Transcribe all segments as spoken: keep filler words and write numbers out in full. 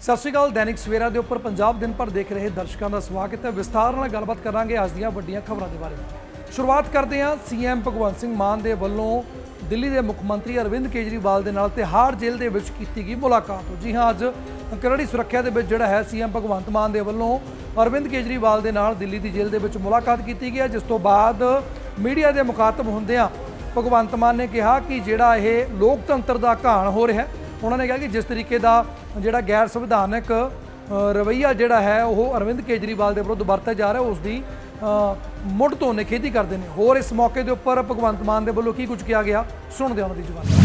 सत श्री अकाल। दैनिक सवेरा के उपर पंजाब दिन भर देख रहे दर्शकों का स्वागत है। विस्तार नाल गलबात करांगे अज दीआं वड्डियां खबरां दे बारे। शुरुआत करते हैं सीएम भगवंत सिंह मान दे वल्लों दिल्ली के मुख्यमंत्री अरविंद केजरीवाल दे नाल तिहाड़ जेल दे विच कीती गई मुलाकात। जी हाँ, अज करड़ी सुरक्षा दे विच जिहड़ा है सीएम भगवंत मान दे वल्लों अरविंद केजरीवाल दे नाल दिल्ली की जेल दे विच मुलाकात की गई है, जिस तो बाद मीडिया के मुखातब होंदियां भगवंत मान ने कहा कि जिहड़ा ये लोकतंत्र का घाण हो रहा है। उन्होंने कहा कि जिस तरीके का जिहड़ा गैर संविधानक रवैया जिहड़ा है वो अरविंद केजरीवाल के विरुद्ध वरतिया जा रहा है, उसकी मुड़ तो निखेधी करते हैं। होर इस मौके के उपर भगवंत मान के वलों की कुछ किया गया, सुनते हैं उन्होंने जवाब।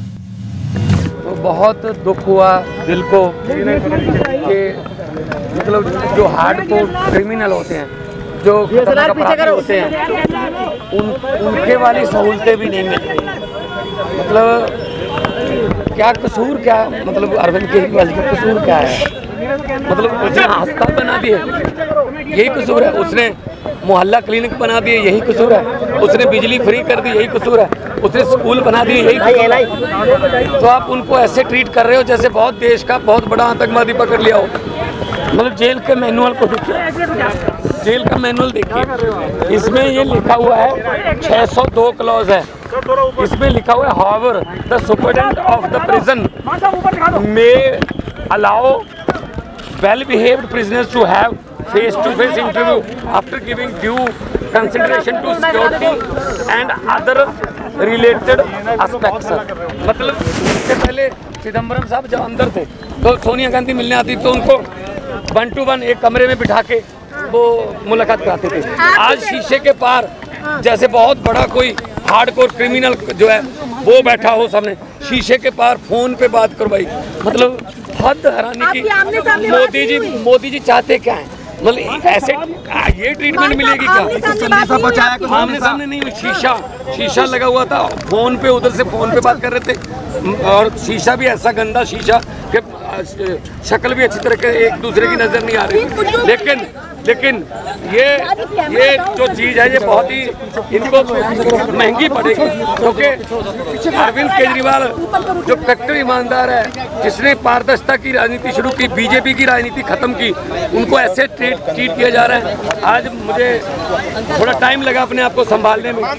तो बहुत दुख हुआ दिल को कि मतलब जो हार्डकोर क्रिमिनल होते हैं, जो खतरनाक अपराधी होते हैं, उन उनके वाली सहूलतें भी नहीं मिल रही। मतलब क्या कसूर, क्या मतलब अरविंद केजरीवाल का कसूर क्या है? मतलब उसने अस्पताल बना दिए, यही कसूर है। उसने मोहल्ला क्लिनिक बना दिए, यही कसूर है। उसने बिजली फ्री कर दी, यही कसूर है। उसने स्कूल बना दिए, यही कसूर है। तो आप उनको ऐसे ट्रीट कर रहे हो जैसे बहुत देश का बहुत बड़ा आतंकवादी पकड़ लिया हो। मतलब जेल के मैनुअल को देखिए, जेल का मैनुअल देखिए, इसमें ये लिखा हुआ है छह सौ दो क्लॉज है। इसमें लिखा हुआ है however the superintendent of the prison may allow well behaved prisoners to have face to face interview after giving due consideration to security and other related aspects. मतलब इससे पहले चिदम्बरम साहब जब अंदर थे तो सोनिया गांधी मिलने आती तो उनको वन टू वन एक कमरे में बिठा के वो मुलाकात कराते थे। आज शीशे के पार जैसे बहुत बड़ा कोई हार्डकोर क्रिमिनल जो है वो बैठा हो सामने, शीशे के पार फोन पे बात करवाई। मतलब हद हैरानी की। मोदी जी मोदी जी चाहते क्या है? मतलब ऐसे ये ट्रीटमेंट मिलेगी क्या? आमने सामने नहीं, शीशा शीशा लगा हुआ था, फोन पे उधर से फोन पे बात कर रहे थे, और शीशा भी ऐसा गंदा शीशा कि शक्ल भी अच्छी तरह के एक दूसरे की नजर नहीं आ रही। लेकिन लेकिन ये ये जो चीज़ है ये बहुत ही इनको महंगी पड़ेगी, क्योंकि अरविंद केजरीवाल जो कट्टर ईमानदार है, जिसने पारदर्शिता की राजनीति शुरू की, बीजेपी की राजनीति खत्म की, उनको ऐसे ट्रीट ट्रीट किया जा रहा है। आज मुझे थोड़ा टाइम लगा अपने आप को संभालने में।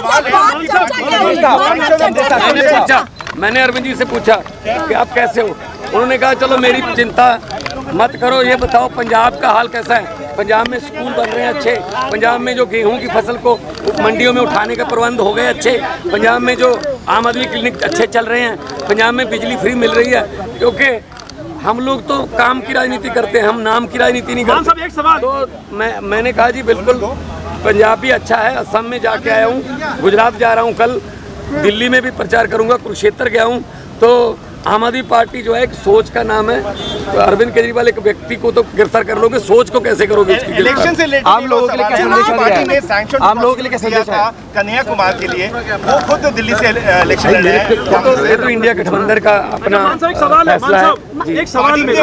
मैंने पूछा मैंने अरविंद जी से पूछा कि आप कैसे हो? उन्होंने कहा चलो मेरी चिंता मत करो, ये बताओ पंजाब का हाल कैसा है? पंजाब में स्कूल बन रहे हैं अच्छे, पंजाब में जो गेहूं की फसल को मंडियों में उठाने का प्रबंध हो गए अच्छे, पंजाब में जो आम आदमी क्लिनिक अच्छे चल रहे हैं, पंजाब में बिजली फ्री मिल रही है। क्योंकि हम लोग तो काम की राजनीति करते हैं, हम नाम की राजनीति नहीं करते। एक सवाल तो मैं मैंने कहा जी बिल्कुल पंजाब भी अच्छा है। असम में जाके आया हूँ, गुजरात जा रहा हूँ, कल दिल्ली में भी प्रचार करूँगा, कुरुक्षेत्र गया हूँ। तो आम आदमी पार्टी जो है एक सोच का नाम है। तो अरविंद केजरीवाल एक व्यक्ति को तो गिरफ्तार कर लोगे, सोच को कैसे करोगे? इलेक्शन से आम लोगों के लिए क्या संदेश है? आम लोगों के लिए क्या संदेश है? कन्हैया कुमार के लिए वो खुद दिल्ली से इलेक्शन लड़ रहे हैं। तो ये तो इंडिया गठबंधन का अपना फैसला है। एक सवाल में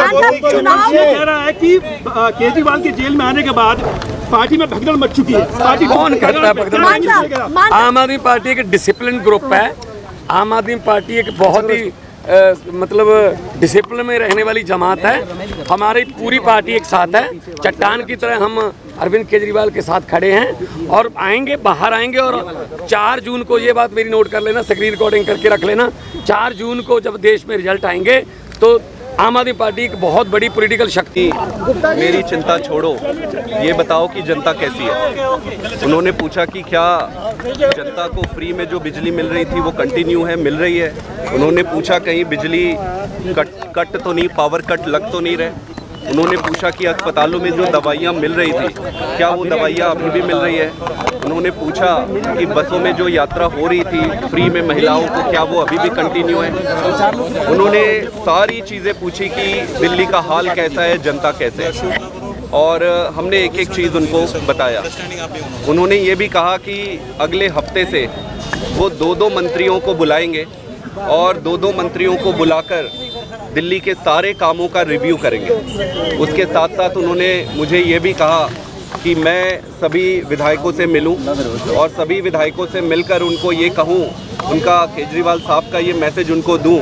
कह रहा है कि केजरीवाल के जेल में आने के बाद पार्टी में भगदड़ मच चुकी है। पार्टी कौन करता है भगदड़? आम आदमी पार्टी एक डिसिप्लिन ग्रुप है। आम आदमी पार्टी एक बहुत ही आ, मतलब डिसिप्लिन में रहने वाली जमात है। हमारी पूरी पार्टी एक साथ है, चट्टान की तरह हम अरविंद केजरीवाल के साथ खड़े हैं और आएंगे, बाहर आएंगे। और चार जून को, ये बात मेरी नोट कर लेना, स्क्रीन रिकॉर्डिंग करके रख लेना, चार जून को जब देश में रिजल्ट आएंगे तो आम आदमी पार्टी एक बहुत बड़ी पॉलिटिकल शक्ति। मेरी चिंता छोड़ो, ये बताओ कि जनता कैसी है। उन्होंने पूछा कि क्या जनता को फ्री में जो बिजली मिल रही थी वो कंटिन्यू है, मिल रही है। उन्होंने पूछा कहीं बिजली कट कट तो नहीं, पावर कट लग तो नहीं रहे। उन्होंने पूछा कि अस्पतालों में जो दवाइयाँ मिल रही थी क्या वो दवाइयाँ अभी भी मिल रही है। उन्होंने पूछा कि बसों में जो यात्रा हो रही थी फ्री में महिलाओं को, क्या वो अभी भी कंटिन्यू है। उन्होंने सारी चीज़ें पूछी कि दिल्ली का हाल कैसा है, जनता कैसे है, और हमने एक एक चीज़ उनको बताया। उन्होंने ये भी कहा कि अगले हफ्ते से वो दो दो मंत्रियों को बुलाएंगे और दो दो मंत्रियों को बुलाकर दिल्ली के सारे कामों का रिव्यू करेंगे। उसके साथ साथ उन्होंने मुझे ये भी कहा कि मैं सभी विधायकों से मिलूं और सभी विधायकों से मिलकर उनको ये कहूं, उनका केजरीवाल साहब का ये मैसेज उनको दूं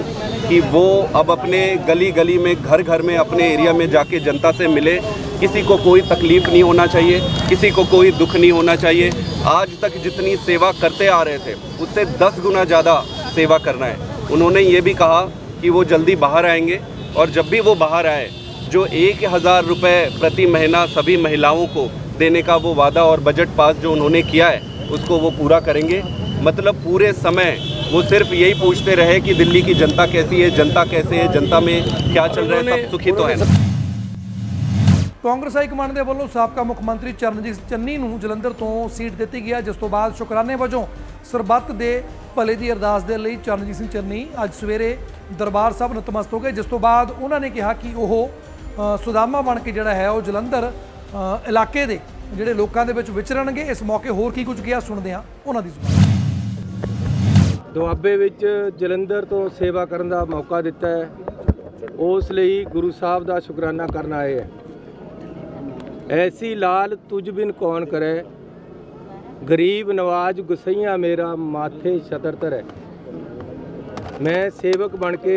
कि वो अब अपने गली गली में, घर घर में, अपने एरिया में जाके जनता से मिले। किसी को कोई तकलीफ़ नहीं होना चाहिए, किसी को कोई दुख नहीं होना चाहिए। आज तक जितनी सेवा करते आ रहे थे उससे दस गुना ज़्यादा सेवा करना है। उन्होंने ये भी कहा कि वो जल्दी बाहर आएंगे और जब भी वो बाहर आए, जो एक हज़ार रुपये प्रति महीना सभी महिलाओं को देने का वो वादा और बजट पास जो उन्होंने किया है उसको वो पूरा करेंगे। मतलब पूरे समय वो सिर्फ यही पूछते रहे कि दिल्ली की जनता कैसी है, जनता कैसे है, जनता में क्या चल रहा है, सब सुखी तो है ना। ਕਾਂਗਰਸ ਹਾਈਕਮਾਂਡ ਦੇ ਵੱਲੋਂ ਸਾਬਕਾ ਮੁੱਖ ਮੰਤਰੀ ਚਰਨਜੀਤ ਚੰਨੀ ਨੂੰ ਜਲੰਧਰ ਤੋਂ ਸੀਟ ਦਿੱਤੀ ਗਈ ਹੈ, ਜਿਸ ਤੋਂ ਬਾਅਦ ਸ਼ੁਕਰਾਨੇ ਵਜੋਂ ਸਰਬੱਤ ਦੇ ਭਲੇ ਦੀ ਅਰਦਾਸ ਦੇ ਲਈ ਚਰਨਜੀਤ ਸਿੰਘ ਚੰਨੀ ਅੱਜ ਸਵੇਰੇ ਦਰਬਾਰ ਸਾਹਿਬ ਨਤਮਸਤ ਹੋ ਗਏ, ਜਿਸ ਤੋਂ ਬਾਅਦ ਉਹਨਾਂ ਨੇ ਕਿਹਾ ਕਿ ਉਹ ਸੁਦਾਮਾ ਬਣ ਕੇ ਜਿਹੜਾ ਹੈ ਉਹ ਜਲੰਧਰ ਇਲਾਕੇ ਦੇ ਜਿਹੜੇ ਲੋਕਾਂ ਦੇ ਵਿੱਚ ਵਿਚਰਨਗੇ। ਇਸ ਮੌਕੇ ਹੋਰ ਕੀ ਕੁਝ ਕਿਹਾ ਸੁਣਦੇ ਹਾਂ ਉਹਨਾਂ ਦੀ ਜ਼ੁਬਾਨ। ਦੁਆਬੇ ਵਿੱਚ ਜਲੰਧਰ ਤੋਂ ਸੇਵਾ ਕਰਨ ਦਾ ਮੌਕਾ ਦਿੱਤਾ ਹੈ, ਉਸ ਲਈ ਗੁਰੂ ਸਾਹਿਬ ਦਾ ਸ਼ੁਕਰਾਨਾ ਕਰਨ ਆਏ ਹੈ। ऐसी लाल तुझ बिन कौन करे, गरीब नवाज गुसैया मेरा माथे छतर है। मैं सेवक बन के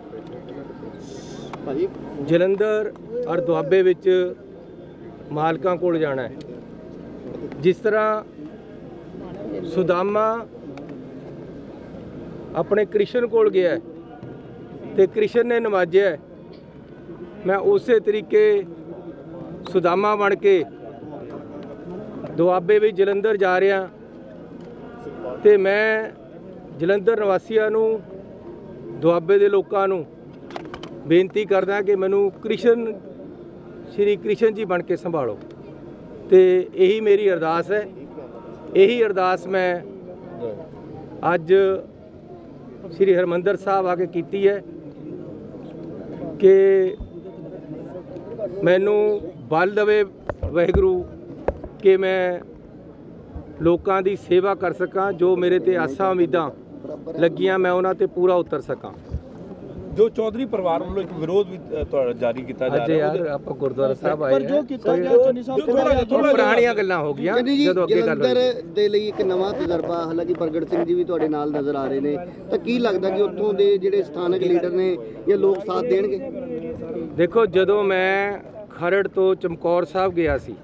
जलंधर और दुआबे विच मालकां कोल जाना है। जिस तरह सुदामा अपने कृष्ण कोल गया ते कृष्ण ने नवाजिया, मैं उस तरीके सुदामा बन के दुआबे भी जलंधर जा रहा तो मैं जलंधर निवासियों नूं, दुआबे के लोगों नूं बेनती करदा कि मैनू कृष्ण श्री कृष्ण जी बन के संभालो। तो यही मेरी अरदास है। यही अरदास मैं अज श्री हरमंदर साहब आके कीती है कि मैनू बल दवे वाहिगुरू कि मैं लोगों की सेवा कर सकां, जो मेरे ते आसां उम्मीदां लगियां मैं उन्हां ते पूरा उतर सकां। जो चौधरी परिवार वालों एक विरोध भी जारी किया जा रहा है यार आप गुरुद्वारा साहब आए पर जो किया गया चन्नी साहब पुरानियां गल्लां हो गईयां ਜਦੋਂ ਅੱਗੇ ਗੱਲ ਜਲੰਧਰ ਦੇ ਲਈ ਇੱਕ ਨਵਾਂ ਤਜਰਬਾ। ਹਾਲਾਂਕਿ ਪ੍ਰਗਟ ਸਿੰਘ ਜੀ ਵੀ ਤੁਹਾਡੇ ਨਾਲ ਨਜ਼ਰ ਆ ਰਹੇ ਨੇ, ਤਾਂ ਕੀ ਲੱਗਦਾ ਕਿ ਉੱਥੋਂ ਦੇ ਜਿਹੜੇ ਸਥਾਨਕ ਲੀਡਰ ਨੇ ਜਾਂ ਲੋਕ ਸਾਥ ਦੇਣਗੇ? ਦੇਖੋ, ਜਦੋਂ ਮੈਂ ਖਰੜ ਤੋਂ ਚਮਕੌਰ ਸਾਹਿਬ ਗਿਆ ਸੀ,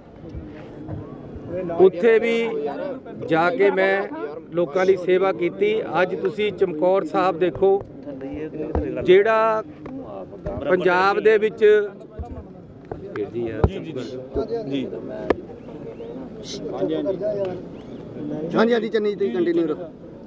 ਉੱਥੇ ਵੀ ਜਾ ਕੇ ਮੈਂ ਲੋਕਾਂ ਦੀ ਸੇਵਾ ਕੀਤੀ। ਅੱਜ ਤੁਸੀਂ ਚਮਕੌਰ ਸਾਹਿਬ ਦੇਖੋ, ਜਿਹੜਾ ਪੰਜਾਬ ਦੇ ਵਿੱਚ ਜੀ ਹਾਂਜੀ ਹਾਂਜੀ ਚੰਨੀ ਜੀ ਕੰਟੀਨਿਊ ਰੱਖੋ।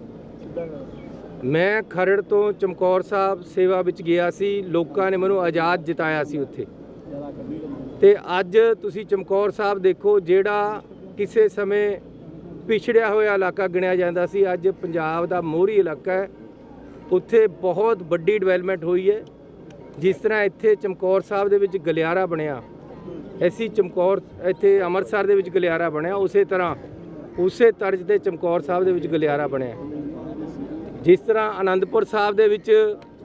ਮੈਂ ਖਰੜ ਤੋਂ ਚਮਕੌਰ ਸਾਹਿਬ ਸੇਵਾ ਵਿੱਚ ਗਿਆ ਸੀ, ਲੋਕਾਂ ਨੇ ਮੈਨੂੰ ਆਜ਼ਾਦ ਜਿਤਾਇਆ ਸੀ ਉੱਥੇ। ਤੇ ਅੱਜ ਤੁਸੀਂ ਚਮਕੌਰ ਸਾਹਿਬ ਦੇਖੋ, ਜਿਹੜਾ ਕਿਸੇ ਸਮੇਂ ਪਿਛੜਿਆ ਹੋਇਆ ਇਲਾਕਾ ਗਿਣਿਆ ਜਾਂਦਾ ਸੀ, ਅੱਜ ਪੰਜਾਬ ਦਾ ਮੋਹਰੀ ਇਲਾਕਾ ਹੈ। ਉੱਥੇ ਬਹੁਤ ਵੱਡੀ ਡਿਵੈਲਪਮੈਂਟ ਹੋਈ ਹੈ। ਜਿਸ ਤਰ੍ਹਾਂ ਇੱਥੇ ਚਮਕੌਰ ਸਾਹਿਬ ਦੇ ਵਿੱਚ ਗਲਿਆਰਾ ਬਣਿਆ, ਐਸੀ ਚਮਕੌਰ ਇੱਥੇ ਅੰਮ੍ਰਿਤਸਰ ਦੇ ਵਿੱਚ ਗਲਿਆਰਾ ਬਣਿਆ, ਉਸੇ ਤਰ੍ਹਾਂ ਉਸੇ ਤਰਜ਼ ਤੇ ਚਮਕੌਰ ਸਾਹਿਬ ਦੇ ਵਿੱਚ ਗਲਿਆਰਾ ਬਣਿਆ। ਜਿਸ ਤਰ੍ਹਾਂ ਆਨੰਦਪੁਰ ਸਾਹਿਬ ਦੇ ਵਿੱਚ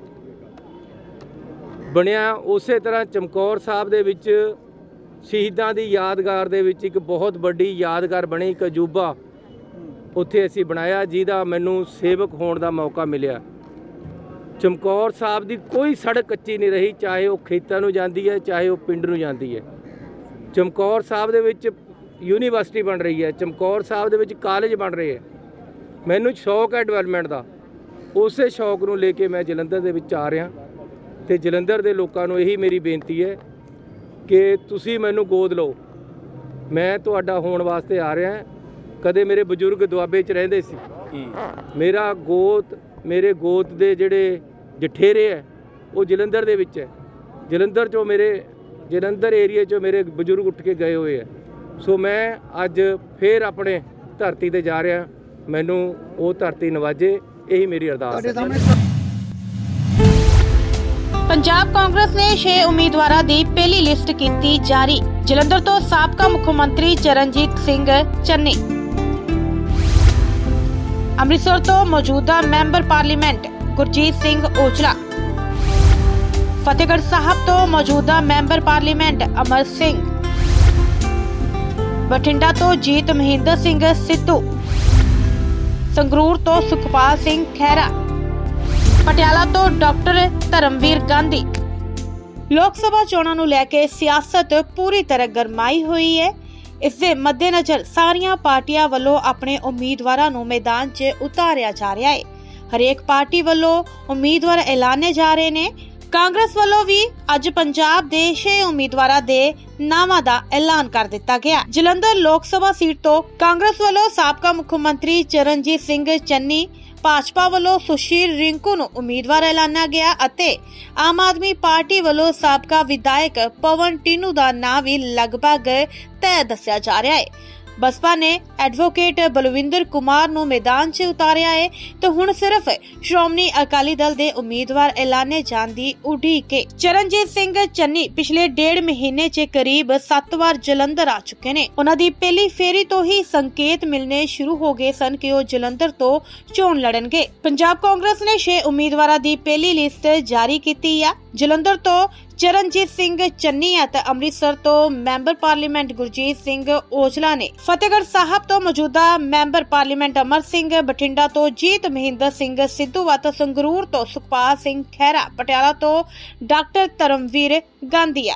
ਬਣਿਆ, ਉਸੇ ਤਰ੍ਹਾਂ ਚਮਕੌਰ ਸਾਹਿਬ ਦੇ ਵਿੱਚ ਸ਼ਹੀਦਾਂ ਦੀ ਯਾਦਗਾਰ ਦੇ ਵਿੱਚ ਇੱਕ ਬਹੁਤ ਵੱਡੀ ਯਾਦਗਾਰ ਬਣੀ, ਇੱਕ ਅਜੂਬਾ ਉੱਥੇ ਅਸੀਂ ਬਣਾਇਆ, ਜਿਹਦਾ ਮੈਨੂੰ ਸੇਵਕ ਹੋਣ ਦਾ ਮੌਕਾ ਮਿਲਿਆ। ਚਮਕੌਰ ਸਾਹਿਬ ਦੀ ਕੋਈ ਸੜਕ ਕੱਚੀ ਨਹੀਂ ਰਹੀ, ਚਾਹੇ ਉਹ ਖੇਤਾਂ ਨੂੰ ਜਾਂਦੀ ਹੈ, ਚਾਹੇ ਉਹ ਪਿੰਡ ਨੂੰ ਜਾਂਦੀ ਹੈ। ਚਮਕੌਰ ਸਾਹਿਬ ਦੇ ਵਿੱਚ ਯੂਨੀਵਰਸਿਟੀ ਬਣ ਰਹੀ ਹੈ, ਚਮਕੌਰ ਸਾਹਿਬ ਦੇ ਵਿੱਚ ਕਾਲਜ ਬਣ ਰਹੇ ਹੈ। ਮੈਨੂੰ ਸ਼ੌਕ ਹੈ ਡਿਵੈਲਪਮੈਂਟ ਦਾ, ਉਸੇ ਸ਼ੌਕ ਨੂੰ ਲੈ ਕੇ ਮੈਂ ਜਲੰਧਰ ਦੇ ਵਿੱਚ ਆ ਰਿਹਾ। ਤੇ ਜਲੰਧਰ ਦੇ ਲੋਕਾਂ ਨੂੰ ਇਹੀ ਮੇਰੀ ਬੇਨਤੀ ਹੈ ਕਿ ਤੁਸੀਂ ਮੈਨੂੰ ਗੋਦ ਲਓ, ਮੈਂ ਤੁਹਾਡਾ ਹੋਣ ਵਾਸਤੇ ਆ ਰਿਹਾ। ਕਦੇ ਮੇਰੇ ਬਜ਼ੁਰਗ ਦੁਆਬੇ 'ਚ ਰਹਿੰਦੇ ਸੀ, ਮੇਰਾ ਗੋਤ ਮੇਰੇ ਗੋਤ ਦੇ ਜਿਹੜੇ ਜਠੇਰੇ ਹੈ ਉਹ ਜਲੰਧਰ ਦੇ ਵਿੱਚ ਹੈ। ਜਲੰਧਰ 'ਚੋਂ ਮੇਰੇ ਜਲੰਧਰ ਏਰੀਏ 'ਚੋਂ ਮੇਰੇ ਬਜ਼ੁਰਗ ਉੱਠ ਕੇ ਗਏ ਹੋਏ ਹੈ। ਸੋ ਮੈਂ ਅੱਜ ਫਿਰ ਆਪਣੇ ਧਰਤੀ ਤੇ ਜਾ ਰਿਹਾ, ਮੈਨੂੰ ਉਹ ਧਰਤੀ ਨਵਾਜੇ, ਇਹੀ ਮੇਰੀ ਅਰਦਾਸ ਹੈ। ਪੰਜਾਬ ਕਾਂਗਰਸ ਨੇ ਛੇ ਉਮੀਦਵਾਰਾਂ ਦੀ ਪਹਿਲੀ ਲਿਸਟ ਕੀਤੀ ਜਾਰੀ। ਜਲੰਧਰ ਤੋਂ ਸਾਬਕਾ ਮੁੱਖ ਮੰਤਰੀ ਚਰਨਜੀਤ ਸਿੰਘ ਚੰਨੀ, ਅੰਮ੍ਰਿਤਸਰ ਤੋਂ ਮੌਜੂਦਾ ਮੈਂਬਰ ਪਾਰਲੀਮੈਂਟ ਗੁਰਜੀਤ ਸਿੰਘ ਔਜਲਾ, ਫਤਿਹਗੜ੍ਹ ਸਾਹਿਬ ਤੋਂ ਮੌਜੂਦਾ ਮੈਂਬਰ ਪਾਰਲੀਮੈਂਟ ਅਮਰ ਸਿੰਘ, ਬਠਿੰਡਾ ਤੋਂ ਜੀਤ ਮਹਿੰਦਰ ਸਿੰਘ ਸਿੱਧੂ, ਸੰਗਰੂਰ ਤੋਂ ਸੁਖਪਾਲ ਸਿੰਘ ਖਹਿਰਾ, ਪਟਿਆਲਾ ਤੋਂ ਡਾਕਟਰ ਧਰਮਵੀਰ ਗਾਂਧੀ। ਲੋਕ ਸਭਾ ਚੋਣਾਂ ਨੂੰ ਲੈ ਕੇ ਸਿਆਸਤ ਪੂਰੀ ਤਰ੍ਹਾਂ ਗਰਮਾਈ ਹੋਈ ਹੈ। ਇਸ ਦੇ ਮੱਦੇਨਜ਼ਰ ਸਾਰੀਆਂ ਪਾਰਟੀਆਂ ਵੱਲੋਂ ਆਪਣੇ ਉਮੀਦਵਾਰਾਂ ਨੂੰ ਮੈਦਾਨ 'ਚ ਉਤਾਰਿਆ ਜਾ ਰਿਹਾ ਹੈ। ਹਰੇਕ ਪਾਰਟੀ ਵੱਲੋਂ ਉਮੀਦਵਾਰ ਐਲਾਨੇ ਜਾ ਰਹੇ ਨੇ। ਕਾਂਗਰਸ ਵੱਲੋਂ ਵੀ ਅੱਜ ਪੰਜਾਬ ਦੇ ਛੇ ਉਮੀਦਵਾਰਾਂ ਦੇ ਨਾਵਾਂ ਦਾ ਐਲਾਨ ਕਰ ਦਿੱਤਾ ਗਿਆ। ਜਲੰਧਰ ਲੋਕ ਸਭਾ ਸੀਟ ਤੋਂ ਕਾਂਗਰਸ ਵੱਲੋਂ ਸਾਬਕਾ ਮੁੱਖ ਮੰਤਰੀ ਚਰਨਜੀਤ ਸਿੰਘ ਚੰਨੀ, ਭਾਜਪਾ ਵੱਲੋਂ ਸੁਸ਼ੀਲ ਰਿੰਕੂ ਨੂੰ ਉਮੀਦਵਾਰ ਐਲਾਨਿਆ ਗਿਆ ਅਤੇ ਆਮ ਆਦਮੀ ਪਾਰਟੀ ਵੱਲੋਂ ਸਾਬਕਾ ਵਿਧਾਇਕ ਪਵਨ ਟੀਨੂ ਦਾ ਨਾਂ ਵੀ ਲਗਭਗ ਤੈਅ ਦੱਸਿਆ ਜਾ ਰਿਹਾ ਹੈ। ਬਸਪਾ ਨੇ ਐਡਵੋਕੇਟ ਬਲਵਿੰਦਰ ਕੁਮਾਰ ਨੂੰ ਮੈਦਾਨ 'ਚ ਉਤਾਰਿਆ ਹੈ ਤੇ ਹੁਣ ਸਿਰਫ ਸ਼੍ਰੋਮਣੀ ਅਕਾਲੀ ਦਲ ਦੇ ਉਮੀਦਵਾਰ ਐਲਾਨੇ ਜਾਣ ਦੀ ਉਡੀਕ ਹੈ। ਚਰਨਜੀਤ ਸਿੰਘ ਚੰਨੀ ਪਿਛਲੇ ਡੇਢ ਮਹੀਨੇ 'ਚ ਕਰੀਬ ਸੱਤ ਵਾਰ ਜਲੰਧਰ ਆ ਚੁੱਕੇ ਨੇ। ਉਹਨਾਂ ਦੀ ਪਹਿਲੀ ਫੇਰੀ ਤੋਂ ਹੀ ਸੰਕੇਤ ਮਿਲਣੇ ਸ਼ੁਰੂ ਹੋ ਗਏ ਸਨ ਕਿ ਉਹ ਜਲੰਧਰ ਤੋਂ ਚੋਣ ਲੜਨਗੇ। ਪੰਜਾਬ ਕਾਂਗਰਸ ਨੇ ਛੇ ਉਮੀਦਵਾਰਾਂ ਦੀ ਪਹਿਲੀ ਲਿਸਟ ਜਾਰੀ ਕੀਤੀ ਆ। ਜਲੰਧਰ ਤੋਂ ਚਰਨਜੀਤ ਸਿੰਘ ਚੰਨੀ ਅਤੇ ਅੰਮ੍ਰਿਤਸਰ ਤੋਂ ਮੈਂਬਰ ਪਾਰਲੀਮੈਂਟ ਗੁਰਜੀਤ ਸਿੰਘ ਔਜਲਾ ਨੇ, ਫਤਿਹਗੜ੍ਹ ਸਾਹਿਬ ਤੋਂ ਮੌਜੂਦਾ ਮੈਂਬਰ ਪਾਰਲੀਮੈਂਟ ਅਮਰ ਸਿੰਘ, ਬਠਿੰਡਾ ਤੋਂ ਜੀਤ ਮਹਿੰਦਰ ਸਿੰਘ ਸਿੱਧੂ ਅਤੇ ਸੰਗਰੂਰ ਤੋਂ ਸੁਖਪਾਲ ਸਿੰਘ ਖਹਿਰਾ, ਪਟਿਆਲਾ ਤੋਂ ਡਾਕਟਰ ਧਰਮਵੀਰ ਗਾਂਧੀ ਆ।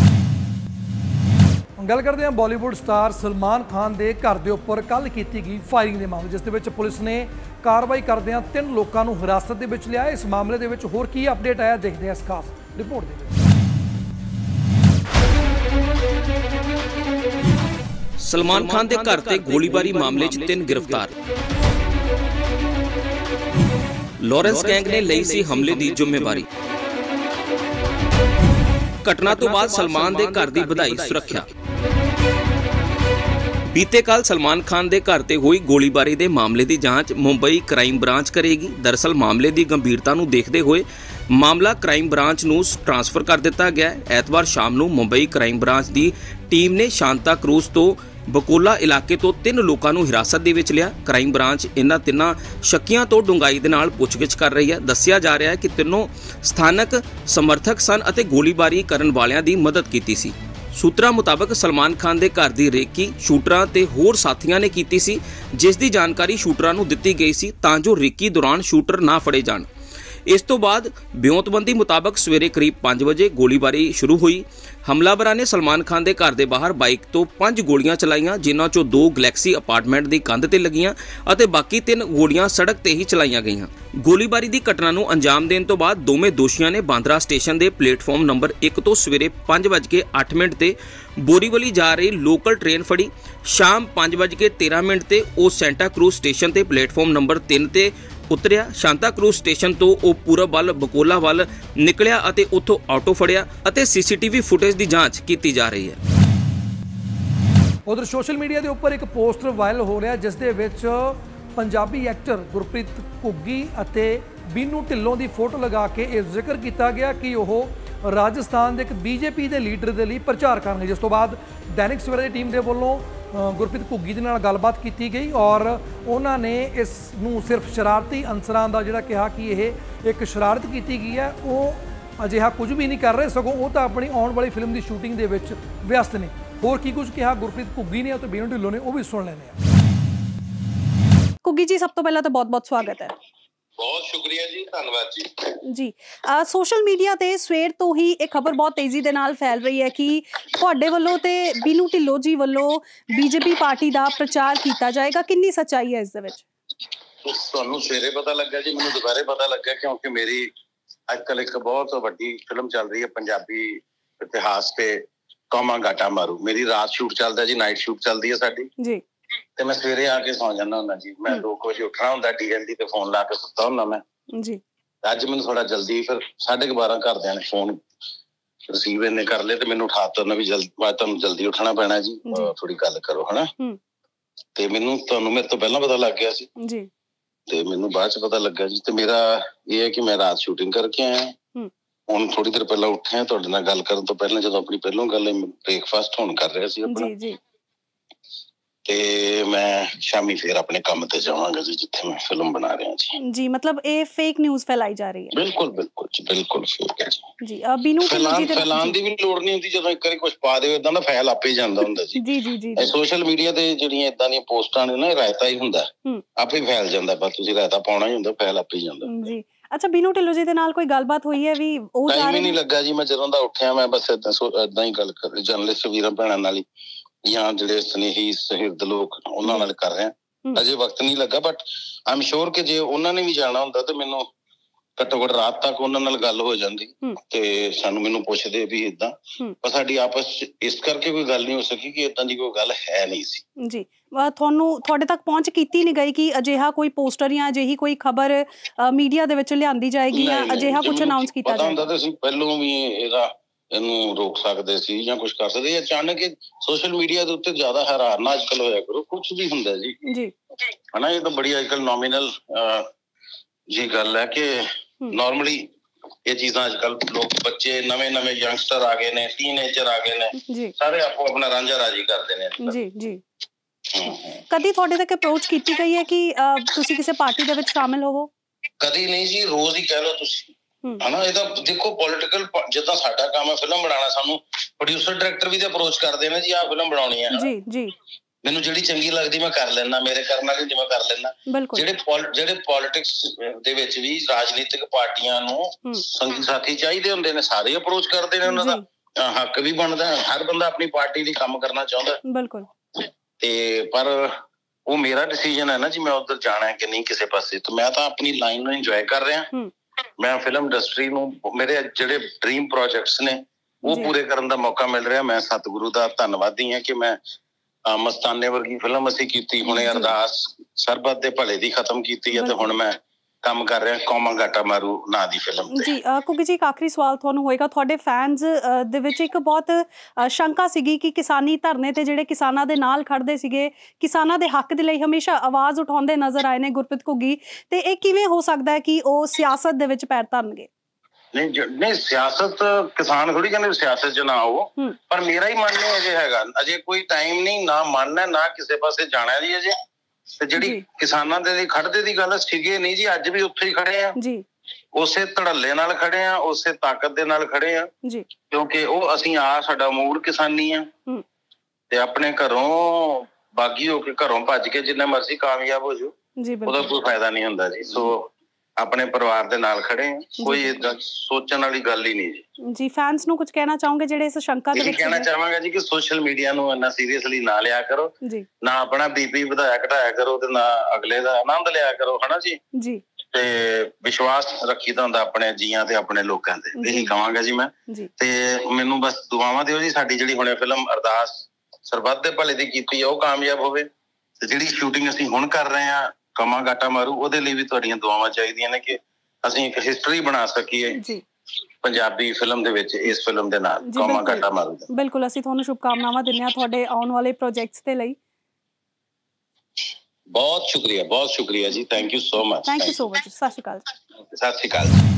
ਗੱਲ ਕਰਦੇ ਹਾਂ ਬਾਲੀਵੁੱਡ ਸਟਾਰ ਸਲਮਾਨ ਖਾਨ ਦੇ ਘਰ ਦੇ ਉੱਪਰ ਕੱਲ ਕੀਤੀ ਗਈ ਫਾਇਰਿੰਗ ਦੇ ਮਾਮਲੇ, ਜਿਸ ਦੇ ਵਿੱਚ ਪੁਲਿਸ ਨੇ ਕਾਰਵਾਈ ਕਰਦਿਆਂ ਤਿੰਨ ਲੋਕਾਂ ਨੂੰ ਹਿਰਾਸਤ ਦੇ ਵਿੱਚ ਲਿਆ। ਇਸ ਮਾਮਲੇ ਦੇ ਵਿੱਚ ਹੋਰ ਕੀ ਅਪਡੇਟ ਆਇਆ, ਦੇਖਦੇ ਹਾਂ ਇਸ ਖਾਸ ਰਿਪੋਰਟ ਦੇ ਵਿੱਚ। ਸਲਮਾਨ ਖਾਨ ਦੇ ਘਰ ਤੇ ਗੋਲੀਬਾਰੀ ਮਾਮਲੇ 'ਚ ਤਿੰਨ ਗ੍ਰਿਫਤਾਰ। ਲਾਰੈਂਸ ਗੈਂਗ ਨੇ ਲਈ ਸੀ ਹਮਲੇ ਦੀ ਜ਼ਿੰਮੇਵਾਰੀ। ਘਟਨਾ ਤੋਂ ਬਾਅਦ ਸਲਮਾਨ ਦੇ ਘਰ ਦੀ ਵਧਾਈ ਸੁਰੱਖਿਆ। ਬੀਤੇ ਕੱਲ ਸਲਮਾਨ ਖਾਨ ਦੇ ਘਰ ਤੇ ਹੋਈ ਗੋਲੀਬਾਰੀ ਦੇ ਮਾਮਲੇ ਦੀ ਜਾਂਚ ਮੁੰਬਈ ਕ੍ਰਾਈਮ ਬ੍ਰਾਂਚ ਕਰੇਗੀ। ਦਰਅਸਲ ਮਾਮਲੇ ਦੀ ਗੰਭੀਰਤਾ ਨੂੰ ਦੇਖਦੇ ਹੋਏ ਮਾਮਲਾ ਕ੍ਰਾਈਮ ਬ੍ਰਾਂਚ ਨੂੰ ਟ੍ਰਾਂਸਫਰ ਕਰ ਦਿੱਤਾ ਗਿਆ। ਐਤਵਾਰ ਸ਼ਾਮ ਨੂੰ ਮੁੰਬਈ ਕ੍ਰਾਈਮ ਬ੍ਰਾਂਚ ਦੀ ਟੀਮ ਨੇ ਸ਼ਾਂਤਾ ਕਰੂਜ਼ ਤੋਂ ਬਕੋਲਾ ਇਲਾਕੇ ਤੋਂ ਤਿੰਨ ਲੋਕਾਂ ਨੂੰ ਹਿਰਾਸਤ ਦੇ ਵਿੱਚ ਲਿਆ। ਕ੍ਰਾਈਮ ਬ੍ਰਾਂਚ ਇਹਨਾਂ ਤਿੰਨਾਂ ਸ਼ੱਕੀਆਂ ਤੋਂ ਡੂੰਘਾਈ ਦੇ ਨਾਲ ਪੁੱਛਗਿੱਛ ਕਰ ਰਹੀ ਹੈ। ਦੱਸਿਆ ਜਾ ਰਿਹਾ ਹੈ ਕਿ ਤਿੰਨੋਂ ਸਥਾਨਕ ਸਮਰਥਕ ਸਨ ਅਤੇ ਗੋਲੀਬਾਰੀ ਕਰਨ ਵਾਲਿਆਂ ਦੀ ਮਦਦ ਕੀਤੀ ਸੀ। ਸੂਤਰਾਂ ਮੁਤਾਬਕ ਸਲਮਾਨ ਖਾਨ ਦੇ ਘਰ ਦੀ ਰੇਕੀ ਸ਼ੂਟਰਾਂ ਤੇ ਹੋਰ ਸਾਥੀਆਂ ਨੇ ਕੀਤੀ ਸੀ, ਜਿਸ ਦੀ ਜਾਣਕਾਰੀ ਸ਼ੂਟਰਾਂ ਨੂੰ ਦਿੱਤੀ ਗਈ ਸੀ ਤਾਂ ਜੋ ਰੇਕੀ ਦੌਰਾਨ ਸ਼ੂਟਰ ਨਾ ਫੜੇ ਜਾਣ। ਇਸ ਤੋਂ ਬਾਅਦ ਬਿਉਂਤਬੰਦੀ ਮੁਤਾਬਕ ਸਵੇਰੇ ਕਰੀਬ ਪੰਜ ਵਜੇ ਗੋਲੀਬਾਰੀ ਸ਼ੁਰੂ ਹੋਈ। ਹਮਲਾਵਰਾਂ ਨੇ ਸਲਮਾਨ ਖਾਨ ਦੇ ਘਰ ਦੇ ਬਾਹਰ ਬਾਈਕ ਤੋਂ ਪੰਜ ਗੋਲੀਆਂ ਚਲਾਈਆਂ, ਜਿਨ੍ਹਾਂ ਚੋਂ ਦੋ ਗਲੈਕਸੀ ਅਪਾਰਟਮੈਂਟ ਦੀ ਕੰਧ ਤੇ ਲੱਗੀਆਂ ਅਤੇ ਬਾਕੀ ਤਿੰਨ ਗੋਲੀਆਂ ਸੜਕ ਤੇ ਹੀ ਚਲਾਈਆਂ ਗਈਆਂ। ਗੋਲੀਬਾਰੀ ਦੀ ਘਟਨਾ ਨੂੰ ਅੰਜਾਮ ਦੇਣ ਤੋਂ ਬਾਅਦ ਦੋਵੇਂ ਦੋਸ਼ੀਆਂ ਨੇ ਬਾਂਦਰਾ ਸਟੇਸ਼ਨ ਦੇ ਪਲੇਟਫਾਰਮ ਨੰਬਰ ਇੱਕ ਤੋਂ ਸਵੇਰੇ ਪੰਜ ਵੱਜ ਕੇ ਅੱਠ ਮਿੰਟ ਤੇ ਬੋਰੀਵਲੀ ਜਾ ਰਹੀ ਲੋਕਲ ਟ੍ਰੇਨ ਫੜੀ। ਸ਼ਾਮ ਪੰਜ ਵੱਜ ਕੇ ਤੇਰਾਂ ਮਿੰਟ ਤੇ ਉਹ ਸੈਂਟਾ ਕਰੂਜ਼ ਸਟੇਸ਼ਨ ਤੇ ਪਲੇਟਫਾਰਮ ਨੰਬਰ ਤਿੰਨ ਤੇ ਉਤਰਿਆ। ਸ਼ਾਂਤਾ ਕਰੂਜ਼ ਸਟੇਸ਼ਨ ਤੋਂ ਉਹ ਪੂਰਬ ਵੱਲ ਬਕੋਲਾ ਵੱਲ ਨਿਕਲਿਆ ਅਤੇ ਉੱਥੋਂ ਆਟੋ ਫੜਿਆ ਅਤੇ ਸੀਸੀਟੀਵੀ ਫੁਟੇਜ ਦੀ ਜਾਂਚ ਕੀਤੀ ਜਾ ਰਹੀ ਹੈ। ਉਧਰ ਸੋਸ਼ਲ ਮੀਡੀਆ ਦੇ ਉੱਪਰ ਇੱਕ ਪੋਸਟਰ ਵਾਇਰਲ ਹੋ ਰਿਹਾ, ਜਿਸ ਦੇ ਵਿੱਚ ਪੰਜਾਬੀ ਐਕਟਰ ਗੁਰਪ੍ਰੀਤ ਘੁੱਗੀ ਅਤੇ ਬੀਨੂ ਢਿੱਲੋਂ ਦੀ ਫੋਟੋ ਲਗਾ ਕੇ ਇਹ ਜ਼ਿਕਰ ਕੀਤਾ ਗਿਆ ਕਿ ਉਹ ਰਾਜਸਥਾਨ ਦੇ ਇੱਕ ਬੀਜੇਪੀ ਦੇ ਲੀਡਰ ਦੇ ਲਈ ਪ੍ਰਚਾਰ ਕਰਨਗੇ। ਜਿਸ ਤੋਂ ਬਾਅਦ ਦੈਨਿਕ ਸਵੇਰਾ ਦੀ ਟੀਮ ਦੇ ਵੱਲੋਂ ਗੁਰਪ੍ਰੀਤ ਘੁੱਗੀ ਦੇ ਨਾਲ ਗੱਲਬਾਤ ਕੀਤੀ ਗਈ ਔਰ ਉਹਨਾਂ ਨੇ ਇਸ ਨੂੰ ਸਿਰਫ ਸ਼ਰਾਰਤੀ ਅਨਸਰਾਂ ਦਾ ਜਿਹੜਾ ਕਿਹਾ ਕਿ ਇਹ ਇੱਕ ਸ਼ਰਾਰਤ ਕੀਤੀ ਗਈ ਹੈ। ਉਹ ਅਜਿਹਾ ਕੁਝ ਵੀ ਨਹੀਂ ਕਰ ਰਹੇ, ਸਗੋਂ ਉਹ ਤਾਂ ਆਪਣੀ ਆਉਣ ਵਾਲੀ ਫਿਲਮ ਦੀ ਸ਼ੂਟਿੰਗ ਦੇ ਵਿੱਚ ਵਿਅਸਤ ਨੇ। ਹੋਰ ਕੀ ਕੁਝ ਕਿਹਾ ਗੁਰਪ੍ਰੀਤ ਘੁੱਗੀ ਨੇ ਅਤੇ ਬੀਨੂ ਢਿੱਲੋਂ ਨੇ, ਉਹ ਵੀ ਸੁਣ ਲੈਂਦੇ ਹਾਂ। ਘੁੱਗੀ ਜੀ, ਸਭ ਤੋਂ ਪਹਿਲਾਂ ਤਾਂ ਬਹੁਤ-ਬਹੁਤ ਸਵਾਗਤ ਹੈ। ਬਹੁਤ ਸ਼ੁਕਰੀਆ ਜੀ, ਧੰਨਵਾਦ ਜੀ। ਜੀ ਸੋਸ਼ਲ ਮੀਡੀਆ ਤੇ ਸਵੇਰ ਤੋਂ ਹੀ ਇਹ ਖਬਰ ਬਹੁਤ ਤੇਜ਼ੀ ਦੇ ਨਾਲ ਫੈਲ ਰਹੀ ਹੈ ਕਿ ਤੁਹਾਡੇ ਵੱਲੋਂ ਤੇ ਬੀਨੂ ਢਿੱਲੋਂ ਜੀ ਵੱਲੋਂ ਬੀਜੇਪੀ ਪਾਰਟੀ ਦਾ ਪ੍ਰਚਾਰ ਕੀਤਾ ਜਾਏਗਾ। ਕਿੰਨੀ ਸੱਚਾਈ ਹੈ ਇਸ ਦੇ ਵਿੱਚ? ਤੁਹਾਨੂੰ ਸਵੇਰੇ ਪਤਾ ਲੱਗਾ ਜੀ, ਮੈਨੂੰ ਦੁਪਹਿਰੇ ਪਤਾ ਲੱਗਾ, ਕਿਉਂਕਿ ਮੇਰੀ ਅੱਜ ਕੱਲ ਇੱਕ ਬਹੁਤ ਵੱਡੀ ਫਿਲਮ ਚੱਲ ਰਹੀ ਹੈ ਪੰਜਾਬੀ ਇਤਿਹਾਸ ਤੇ, ਕੌਮਾਂ ਗਾਟਾ ਮਾਰੂ। ਮੇਰੀ ਰਾਤ ਸ਼ੂਟ ਚੱਲਦਾ ਜੀ, ਨਾਈਟ ਸ਼ੂਟ ਚੱਲਦੀ ਹੈ ਸਾਡੀ ਜੀ, ਤੇ ਮੈਂ ਸਵੇਰੇ ਆ ਕੇ ਸੌਂ ਜਾਂਦਾ ਹੁੰਦਾ ਜੀ। ਮੈਂ ਦੋ ਕੁ ਵਜੇ ਉੱਠਣਾ ਹੁੰਦਾ, ਡੀਐਨਡੀ ਤੇ ਫੋਨ ਲਾ ਕੇ ਸੁੱਤਾ ਹੁੰਦਾ ਮੈਂ ਜੀ। ਅੱਜ ਮੈਨੂੰ ਥੋੜਾ ਜਲਦੀ, ਫਿਰ ਸਾਢੇ ਕੁ ਬਾਰਾਂ ਘਰਦਿਆਂ ਨੇ ਫੋਨ ਰਿਸੀਵ ਇਹਨੇ ਕਰ ਲਏ ਤੇ ਮੈਨੂੰ ਉਠਾ ਤਾ ਨਾ ਵੀ ਜਲਦੀ, ਤੁਹਾਨੂੰ ਜਲਦੀ ਉੱਠਣਾ ਪੈਣਾ ਜੀ, ਥੋੜੀ ਗੱਲ ਕਰੋ ਹਨਾ। ਤੇ ਮੈਨੂੰ ਤੁਹਾਨੂੰ ਮੇਰੇ ਤੋਂ ਪਹਿਲਾਂ ਪਤਾ ਲੱਗ ਗਿਆ ਸੀ ਜੀ, ਤੇ ਮੈਨੂੰ ਬਾਅਦ ਚ ਪਤਾ ਲੱਗਾ ਜੀ। ਤੇ ਮੇਰਾ ਇਹ ਹੈ ਕਿ ਮੈਂ ਰਾਤ ਸ਼ੂਟਿੰਗ ਕਰਕੇ ਆਇਆ, ਹੁਣ ਥੋੜੀ ਦੇਰ ਪਹਿਲਾਂ ਉੱਠਿਆ। ਤੁਹਾਡੇ ਨਾਲ ਗੱਲ ਕਰਨ ਤੋਂ ਪਹਿਲਾਂ ਜਦੋਂ ਆਪਣੀ ਪਹਿਲੋਂ ਗੱਲ ਬ੍ਰੇਕਫਾਸਟ ਹੁਣ ਕਰ ਰਿਹਾ ਸੀ ਆਪਣਾ, ਤੇ ਮੈਂ ਸ਼ਾਮੀ ਫੇਰ ਆਪਣੇ ਕੰਮ ਤੇ ਜਾਵਾਂਗਾ ਜੀ, ਜਿੱਥੇ ਮੈਂ ਫਿਲਮ ਬਣਾ ਰਿਹਾ ਜੀ। ਜੀ ਮਤਲਬ ਇਹ ਫੇਕ ਨਿਊਜ਼ ਫੈਲਾਈ ਜਾ ਰਹੀ ਹੈ? ਬਿਲਕੁਲ ਬਿਲਕੁਲ ਜੀ, ਬਿਲਕੁਲ ਫੇਕ ਹੈ ਜੀ। ਜੀ ਬੀਨੂ ਫੈਲਾਣ ਫੈਲਾਣ ਦੀ ਵੀ ਲੋੜ ਨਹੀਂ ਹੁੰਦੀ, ਜਦੋਂ ਇੱਕ ਵਾਰੀ ਕੁਛ ਪਾ ਦਿਓ ਏਦਾਂ ਦਾ ਫੈਲ ਆਪੇ ਹੀ ਜਾਂਦਾ ਹੁੰਦਾ ਜੀ। ਜੀ ਜੀ ਜੀ। ਸੋਸ਼ਲ ਮੀਡੀਆ ਤੇ ਜਿਹੜੀਆਂ ਏਦਾਂ ਦੀਆਂ ਪੋਸਟਾਂ ਨੇ ਨਾ, ਇਹ ਰਾਇਤਾ ਹੀ ਹੁੰਦਾ, ਆਪੇ ਫੈਲ ਜਾਂਦਾ। ਬਸ ਤੁਸੀਂ ਰਾਇਤਾ ਪਾਉਣਾ ਹੀ ਹੁੰਦਾ, ਫੈਲ ਆਪੇ ਹੀ ਜਾਂਦਾ ਜੀ। ਅੱਛਾ, ਬੀਨੂ ਢਿੱਲੋਂ ਜੀ ਦੇ ਨਾਲ ਕੋਈ ਗੱਲਬਾਤ ਹੋਈ ਹੈ ਵੀ ਉਹ ਜਾ ਟਾਈਮ ਰਹੇ ਹੀ ਨਹੀਂ ਲੱਗਾ ਜੀ। ਮੈਂ ਜਦੋਂ ਦਾ ਉੱਠਿਆ ਮੈਂ ਬਸ ਏਦਾਂ ਏਦਾਂ ਹੀ ਗੱਲ ਕਰ ਜਰਨਲਿਸਟ ਵੀਰਾਂ ਭੈਣਾਂ ਨਾਲ ਹੀ ਜਾਂ ਜਿਹੜੇ ਸਨੇਹੀ ਸਹਿਰਦ ਲੋਕ ਉਹਨਾਂ ਨਾਲ ਕਰ ਰਿਹਾ। ਅਜੇ ਵਕਤ ਨਹੀਂ ਲੱਗਾ, ਬਟ ਆਈ ਐਮ ਸ਼ੋਰ ਕਿ ਜੇ ਉਹਨਾਂ ਨੇ ਵੀ ਜਾਣਾ ਹੁੰਦਾ ਤੇ ਮੈਨੂੰ ਘੱਟੋ ਘੱਟ ਰਾਤ ਤੱਕ ਉਹਨਾਂ ਨਾਲ ਗੱਲ ਹੋ ਜਾਂਦੀ ਤੇ ਸਾਨੂੰ ਮੈਨੂੰ ਪੁੱਛਦੇ ਵੀ ਏਦਾਂ, ਪਰ ਸਾਡੀ ਆਪਸ ਚ ਇਸ ਕਰਕੇ ਕੋਈ ਗੱਲ ਨਹੀਂ ਹੋ ਸਕੀ ਕਿ ਏਦਾਂ ਦੀ ਕੋਈ ਗੱਲ ਹੈ ਨਹੀਂ ਸੀ ਜੀ। ਤੁਹਾਨੂੰ ਤੁਹਾਡੇ ਤੱਕ ਪਹੁੰਚ ਕੀਤੀ ਨਹੀਂ ਗਈ ਕਿ ਅਜਿਹਾ ਕੋਈ ਪੋਸਟਰ ਜਾਂ ਅਜਿਹੀ ਕੋਈ ਖਬਰ ਮੀਡੀਆ ਦੇ ਵਿੱਚ ਲਿਆਂਦੀ ਜਾਏਗੀ ਜਾਂ ਅਜਿਹਾ ਕੁਝ ਅਨਾਉਂਸ ਕੀਤਾ ਜਾਏਗਾ? ਪਤਾ ਹੁੰਦਾ ਤਾਂ ਅਸੀਂ ਪਹਿਲੋਂ ਵੀ ਇਹਦਾ ਇਹਨੂੰ ਰੋਕ ਸਕਦੇ ਸੀ ਜਾਂ ਕੁਝ ਕਰ ਸਕਦੇ। ਅਚਾਨਕ ਸੋਸ਼ਲ ਮੀਡੀਆ ਦੇ ਉੱਤੇ ਜ਼ਿਆਦਾ ਹੈਰਾਨ ਨਾ ਅੱਜ ਕੱਲ ਹੋਇਆ ਕਰੋ, ਕੁਛ ਵੀ ਹੁੰਦਾ ਜੀ ਜੀ ਹਨਾ। ਇਹ ਤਾਂ ਬੜੀ ਅੱਜ ਕੱਲ ਨੋਮੀਨਲ ਜੀ ਗੱਲ ਹੈ ਕਿ ਨੋਰਮਲੀ ਇਹ ਚੀਜ਼ਾਂ ਅੱਜ ਕੱਲ ਲੋਕ ਬੱਚੇ ਨਵੇਂ ਨਵੇਂ ਯੰਗਸਟਰ ਆ ਗਏ ਨੇ, ਟੀਨੇਜਰ ਆ ਗਏ ਨੇ, ਸਾਰੇ ਆਪੋ ਆਪਣਾ ਰਾਂਝਾ ਰਾਜੀ ਕਰਦੇ ਨੇ ਜੀ ਜੀ। ਕਦੀ ਤੁਹਾਡੇ ਤੱਕ ਅਪਰੋਚ ਕੀਤੀ ਗਈ ਹੈ ਕਿ ਤੁਸੀਂ ਕਿਸੇ ਪਾਰਟੀ ਦੇ ਵਿੱਚ ਸ਼ਾਮਿਲ ਹੋਵੋ? ਕਦੀ ਨਹੀਂ ਜੀ, ਰੋਜ਼ ਹੀ ਕਹਿ ਲਓ ਤੁਸੀਂ ਹਨਾ। ਇਹ ਤਾਂ ਦੇਖੋ ਪੋਲੀਟੀਕਲ ਜਿੱਦਾਂ ਸਾਡਾ ਕੰਮ ਹੈ ਫਿਲਮ ਬਣਾਉਣਾ, ਸਾਨੂੰ ਪ੍ਰੋਡਿਊਸਰ ਡਾਇਰੈਕਟਰ ਵੀ ਤਾਂ ਅਪਰੋਚ ਕਰਦੇ ਨੇ ਜੀ ਆਹ ਫਿਲਮ ਬਣਾਉਣੀ ਹੈ ਜੀ ਜੀ। ਮੈਨੂੰ ਜਿਹੜੀ ਚੰਗੀ ਲੱਗਦੀ ਮੈਂ ਕਰ ਲੈਣਾ, ਮੇਰੇ ਕਰਨ ਵਾਲੀ ਜਿਵੇਂ ਕਰ ਲੈਣਾ। ਜਿਹੜੇ ਜਿਹੜੇ ਪੋਲੀਟਿਕਸ ਦੇ ਵਿੱਚ ਵੀ ਰਾਜਨੀਤਿਕ ਪਾਰਟੀਆਂ ਨੂੰ ਸੰਗੀ ਸਾਥੀ ਚਾਹੀਦੇ ਹੁੰਦੇ ਨੇ, ਸਾਰੇ ਅਪਰੋਚ ਕਰਦੇ ਨੇ, ਉਹਨਾਂ ਦਾ ਹੱਕ ਵੀ ਬਣਦਾ। ਹਰ ਬੰਦਾ ਆਪਣੀ ਪਾਰਟੀ ਲਈ ਕੰਮ ਕਰਨਾ ਚਾਹੁੰਦਾ ਬਿਲਕੁਲ। ਤੇ ਪਰ ਉਹ ਮੇਰਾ ਡਿਸੀਜਨ ਹੈ ਨਾ ਜੀ, ਮੈਂ ਉੱਧਰ ਜਾਣਾ ਕਿ ਨਹੀਂ ਕਿਸੇ ਪਾਸੇ। ਤੇ ਮੈਂ ਤਾਂ ਆਪਣੀ ਲਾਈਨ ਨੂੰ ਇੰਜੋਏ ਕਰ ਰਿਹਾ। ਮੈਂ ਫਿਲਮ ਇੰਡਸਟਰੀ ਨੂੰ ਮੇਰੇ ਜਿਹੜੇ ਡ੍ਰੀਮ ਪ੍ਰੋਜੈਕਟਸ ਨੇ ਉਹ ਪੂਰੇ ਕਰਨ ਦਾ ਮੌਕਾ ਮਿਲ ਰਿਹਾ। ਮੈਂ ਸਤਿਗੁਰੂ ਦਾ ਧੰਨਵਾਦੀ ਹਾਂ ਕਿ ਮੈਂ ਮਸਤਾਨੇ ਵਰਗੀ ਫਿਲਮ ਅਸੀਂ ਕੀਤੀ, ਹੁਣੇ ਅਰਦਾਸ ਸਰਬੱਤ ਦੇ ਭਲੇ ਦੀ ਖਤਮ ਕੀਤੀ ਹੈ ਤੇ ਹੁਣ ਮੈਂ ਕੰਮ ਕਰ ਰਿਹਾ ਕੌਮਾਂ ਗਾਟਾ ਮਾਰੂ ਨਾਂ ਦੀ ਫਿਲਮ ਤੇ। ਜੀ ਕੁਕੀ ਜੀ, ਇੱਕ ਆਖਰੀ ਸਵਾਲ ਤੁਹਾਨੂੰ ਹੋਏਗਾ। ਤੁਹਾਡੇ ਫੈਨਸ ਦੇ ਵਿੱਚ ਇੱਕ ਬਹੁਤ ਸ਼ੰਕਾ ਸੀਗੀ ਕਿ ਕਿਸਾਨੀ ਧਰਨੇ ਤੇ ਜਿਹੜੇ ਕਿਸਾਨਾਂ ਦੇ ਨਾਲ ਖੜਦੇ ਸੀਗੇ, ਕਿਸਾਨਾਂ ਦੇ ਹੱਕ ਦੇ ਲਈ ਹਮੇਸ਼ਾ ਆਵਾਜ਼ ਉਠਾਉਂਦੇ ਨਜ਼ਰ ਆਏ ਨੇ ਗੁਰਪ੍ਰੀਤ ਘੁੱਗੀ, ਤੇ ਇਹ ਕਿਵੇਂ ਹੋ ਸਕਦਾ ਹੈ ਕਿ ਉਹ ਸਿਆਸਤ ਦੇ ਵਿੱਚ ਪੈਰ ਧਰਨਗੇ? ਨਹੀਂ ਨਹੀਂ, ਸਿਆਸਤ ਕਿਸਾਨ ਥੋੜੀ ਕਹਿੰਦੇ ਸਿਆਸਤ ਚ ਨਾ ਆਓ, ਪਰ ਮੇਰਾ ਹੀ ਮਨ ਨਹੀਂ ਅਜੇ ਹੈਗਾ। ਅਜੇ ਕੋਈ ਟਾਈਮ ਨਹੀਂ, ਨਾ ਮਨ ਹੈ ਨਾ ਕਿਸੇ ਪਾਸੇ ਜਾਣਾ ਜੀ ਅਜੇ। ਤੇ ਜਿਹੜੀ ਕਿਸਾਨਾਂ ਦੇ ਲਈ ਖੜਦੇ ਦੀ ਗੱਲ ਸੀਗੇ ਨਹੀਂ ਜੀ, ਅੱਜ ਵੀ ਉੱਥੇ ਹੀ ਖੜੇ ਆ ਜੀ, ਉਸੇ ਧੜੱਲੇ ਨਾਲ ਖੜੇ ਆ, ਉਸੇ ਤਾਕਤ ਦੇ ਨਾਲ ਖੜੇ ਆ ਜੀ, ਕਿਉਂਕਿ ਉਹ ਅਸੀਂ ਆ ਸਾਡਾ ਮੂਡ ਕਿਸਾਨੀ ਆ ਤੇ ਆਪਣੇ ਘਰੋਂ ਬਾਗੀ ਹੋ ਕੇ ਘਰੋਂ ਭੱਜ ਕੇ ਜਿੰਨਾ ਮਰਜ਼ੀ ਕਾਮਯਾਬ ਹੋ ਜਾਓ ਉਹਦਾ ਕੋਈ ਫਾਇਦਾ ਨਹੀਂ ਹੁੰਦਾ ਜੀ। ਸੋ ਆਪਣੇ ਪਰਿਵਾਰ ਦੇ ਨਾਲ ਖੜੇ ਆ, ਕੋਈ ਏਦਾਂ ਸੋਚਣ ਵਾਲੀ ਗੱਲ ਹੀ ਨਹੀਂ ਜੀ। ਜੀ ਫੈਨਸ ਨੂੰ ਕੁਝ ਕਹਿਣਾ ਚਾਹੋਗੇ ਜਿਹੜੇ ਇਸ ਸ਼ੰਕਾ ਦੇ ਵਿੱਚ? ਕਹਿਣਾ ਚਾਹਾਂਗਾ ਜੀ ਕਿ ਸੋਸ਼ਲ ਮੀਡੀਆ ਨੂੰ ਇੰਨਾ ਸੀਰੀਅਸਲੀ ਨਾ ਲਿਆ ਕਰੋ ਜੀ, ਨਾ ਆਪਣਾ ਬੀਪੀ ਵਧਾਇਆ ਘਟਾਇਆ ਕਰੋ ਤੇ ਨਾ ਅਗਲੇ ਦਾ ਆਨੰਦ ਲਿਆ ਕਰੋ ਹਨਾ ਜੀ ਜੀ। ਤੇ ਵਿਸ਼ਵਾਸ ਰੱਖੀਦਾ ਹੁੰਦਾ ਆਪਣੇ ਜੀਆਂ ਤੇ ਆਪਣੇ ਲੋਕਾਂ ਤੇ, ਇਹੀ ਕਹਾਂਗਾ ਜੀ ਮੈਂ। ਤੇ ਮੈਨੂੰ ਬਸ ਦੁਆਵਾਂ ਦਿਓ ਜੀ, ਸਾਡੀ ਜਿਹੜੀ ਹੁਣੇ ਫਿਲਮ ਅਰਦਾਸ ਸਰਬੱਤ ਦੇ ਭਲੇ ਦੀ ਕੀਤੀ ਉਹ ਕਾਮਯਾਬ ਹੋਵੇ, ਤੇ ਜਿਹੜੀ ਸ਼ੂਟਿੰਗ ਅਸੀਂ ਹੁਣ ਕਰ ਰਹੇ ਹਾਂ ਕੌਮਾਂ ਗਾਟਾ ਮਾਰੂ, ਉਹਦੇ ਲਈ ਵੀ ਤੁਹਾਡੀਆਂ ਦੁਆਵਾਂ ਚਾਹੀਦੀਆਂ ਨੇ ਕਿ ਅਸੀਂ ਇੱਕ ਹਿਸਟਰੀ ਬਣਾ ਸਕੀਏ ਪੰਜਾਬੀ ਫਿਲਮ ਦੇ ਵਿੱਚ ਇਸ ਫਿਲਮ ਦੇ ਨਾਲ ਕੌਮਾਂ ਗਾਟਾ ਮਾਰੂ। ਬਿਲਕੁਲ, ਅਸੀਂ ਤੁਹਾਨੂੰ ਸ਼ੁਭਕਾਮਨਾਵਾਂ ਦਿੰਦੇ ਹਾਂ ਤੁਹਾਡੇ ਆਉਣ ਵਾਲੇ ਪ੍ਰੋਜੈਕਟਸ ਦੇ ਲਈ। ਬਹੁਤ ਸ਼ੁਕਰੀਆ, ਬਹੁਤ ਸ਼ੁਕਰੀਆ ਜੀ, thank you so much. Thank you so much. ਸਤਿ ਸ਼੍ਰੀ ਅਕਾਲ। ਸਤਿ ਸ਼੍ਰੀ ਅਕਾਲ ਜੀ।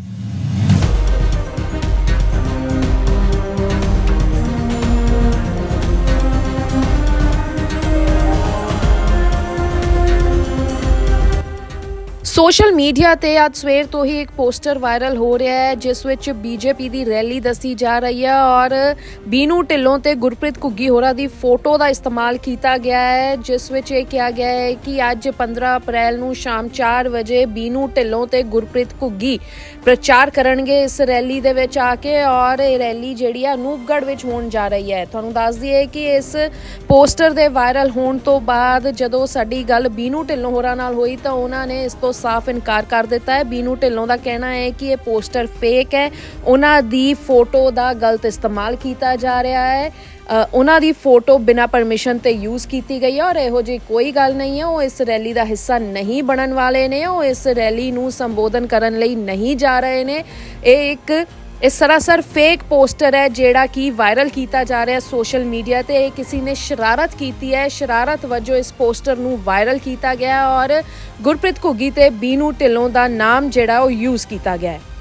ਸੋਸ਼ਲ ਮੀਡੀਆ ਤੇ ਅੱਜ ਸਵੇਰ ਤੋਂ ਹੀ ਇੱਕ ਪੋਸਟਰ ਵਾਇਰਲ ਹੋ ਰਿਹਾ ਹੈ ਜਿਸ ਵਿੱਚ ਬੀਜੇਪੀ ਦੀ ਰੈਲੀ ਦੱਸੀ ਜਾ ਰਹੀ ਹੈ ਔਰ ਬੀਨੂ ਢਿੱਲੋਂ ਤੇ ਗੁਰਪ੍ਰੀਤ ਘੁੱਗੀ ਹੋਰਾਂ ਦੀ ਫੋਟੋ ਦਾ ਇਸਤੇਮਾਲ ਕੀਤਾ ਗਿਆ ਹੈ, ਜਿਸ ਵਿੱਚ ਇਹ ਕਿਹਾ ਗਿਆ ਹੈ ਕਿ ਅੱਜ ਪੰਦਰਾਂ ਅਪ੍ਰੈਲ ਨੂੰ ਸ਼ਾਮ ਚਾਰ ਵਜੇ ਬੀਨੂ ਢਿੱਲੋਂ ਤੇ ਗੁਰਪ੍ਰੀਤ ਘੁੱਗੀ ਪ੍ਰਚਾਰ ਕਰਨਗੇ ਇਸ ਰੈਲੀ ਦੇ ਵਿੱਚ ਆ ਕੇ, ਔਰ ਇਹ ਰੈਲੀ ਜਿਹੜੀ ਆ ਅਨੂਪਗੜ੍ਹ ਵਿੱਚ ਹੋਣ ਜਾ ਰਹੀ ਹੈ। ਤੁਹਾਨੂੰ ਦੱਸ ਦਈਏ ਕਿ ਇਸ ਪੋਸਟਰ ਦੇ ਵਾਇਰਲ ਹੋਣ ਤੋਂ ਬਾਅਦ ਜਦੋਂ ਸਾਡੀ ਗੱਲ ਬੀਨੂ ਢਿੱਲੋਂ ਹੋਰਾਂ ਨਾਲ ਹੋਈ ਤਾਂ ਉਹਨਾਂ ਨੇ ਇਸ ਤੋਂ ਸਾਫ਼ ਇਨਕਾਰ ਕਰ ਦਿੱਤਾ ਹੈ। ਬੀਨੂ ਢਿੱਲੋਂ ਦਾ ਕਹਿਣਾ ਹੈ ਕਿ ਇਹ ਪੋਸਟਰ ਫੇਕ ਹੈ, ਉਹਨਾਂ ਦੀ ਫੋਟੋ ਦਾ ਗਲਤ ਇਸਤੇਮਾਲ ਕੀਤਾ ਜਾ ਰਿਹਾ ਹੈ, ਉਹਨਾਂ ਦੀ ਫੋਟੋ ਬਿਨਾਂ ਪਰਮਿਸ਼ਨ ਤੇ ਯੂਜ਼ ਕੀਤੀ ਗਈ ਹੈ ਔਰ ਇਹੋ ਜਿਹੀ ਕੋਈ ਗੱਲ ਨਹੀਂ ਹੈ। ਉਹ ਇਸ ਰੈਲੀ ਦਾ ਹਿੱਸਾ ਨਹੀਂ ਬਣਨ ਵਾਲੇ ਨੇ, ਉਹ ਇਸ ਰੈਲੀ ਨੂੰ ਸੰਬੋਧਨ ਕਰਨ ਲਈ ਨਹੀਂ ਜਾ ਰਹੇ ਨੇ। ਇਹ ਇੱਕ ਇਹ ਸਰਾਸਰ ਫੇਕ ਪੋਸਟਰ ਹੈ ਜਿਹੜਾ ਕਿ ਵਾਇਰਲ ਕੀਤਾ ਜਾ ਰਿਹਾ ਸੋਸ਼ਲ ਮੀਡੀਆ ਤੇ। ਇਹ ਕਿਸੇ ਨੇ ਸ਼ਰਾਰਤ ਕੀਤੀ ਹੈ, ਸ਼ਰਾਰਤ ਵਜੋਂ ਇਸ ਪੋਸਟਰ ਨੂੰ ਵਾਇਰਲ ਕੀਤਾ ਗਿਆ ਔਰ ਗੁਰਪ੍ਰੀਤ ਘੁੱਗੀ ਤੇ ਬੀਨੂ ਢਿੱਲੋਂ ਦਾ ਨਾਮ ਜਿਹੜਾ ਉਹ ਯੂਜ਼ ਕੀਤਾ ਗਿਆ ਹੈ।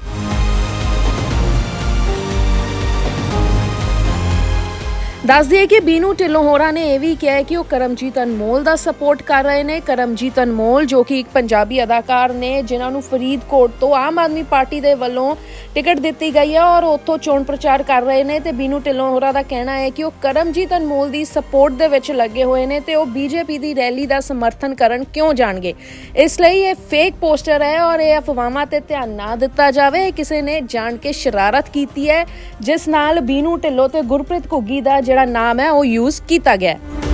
ਦੱਸ ਦਈਏ ਕਿ ਬੀਨੂ ਢਿੱਲੋਂ ਹੋਰਾਂ ਨੇ ਇਹ ਵੀ ਕਿਹਾ ਹੈ ਕਿ ਉਹ ਕਰਮਜੀਤ ਅਨਮੋਲ ਦਾ ਸਪੋਰਟ ਕਰ ਰਹੇ ਨੇ। ਕਰਮਜੀਤ ਅਨਮੋਲ ਜੋ ਕਿ ਇੱਕ ਪੰਜਾਬੀ ਅਦਾਕਾਰ ਨੇ ਜਿਨ੍ਹਾਂ ਨੂੰ ਫਰੀਦਕੋਟ ਤੋਂ ਆਮ ਆਦਮੀ ਪਾਰਟੀ ਦੇ ਵੱਲੋਂ ਟਿਕਟ ਦਿੱਤੀ ਗਈ ਹੈ ਔਰ ਉੱਥੋਂ ਚੋਣ ਪ੍ਰਚਾਰ ਕਰ ਰਹੇ ਨੇ ਤੇ ਬੀਨੂ ਢਿੱਲੋਂ ਹੋਰਾਂ ਦਾ ਕਹਿਣਾ ਹੈ ਕਿ ਉਹ ਕਰਮਜੀਤ ਅਨਮੋਲ ਦੀ ਸਪੋਰਟ ਦੇ ਵਿੱਚ ਲੱਗੇ ਹੋਏ ਨੇ ਤੇ ਉਹ ਬੀਜੇਪੀ ਦੀ ਰੈਲੀ ਦਾ ਸਮਰਥਨ ਕਰਨ ਕਿਉਂ ਜਾਣਗੇ। ਇਸ ਲਈ ਇਹ ਫੇਕ ਪੋਸਟਰ ਹੈ ਔਰ ਇਹ ਅਫਵਾਹਾਂ ਤੇ ਧਿਆਨ ਨਾ ਦਿੱਤਾ ਜਾਵੇ। ਕਿਸੇ ਨੇ ਜਾਣ ਕੇ ਸ਼ਰਾਰਤ ਕੀਤੀ ਹੈ ਜਿਸ ਨਾਲ ਬੀਨੂ ਢਿੱਲੋਂ ਤੇ ਗੁਰਪ੍ਰੀਤ ਘੁੱਗੀ ਦਾ ਜਿਹੜਾ ਨਾਮ ਹੈ ਉਹ ਯੂਜ਼ ਕੀਤਾ ਗਿਆ।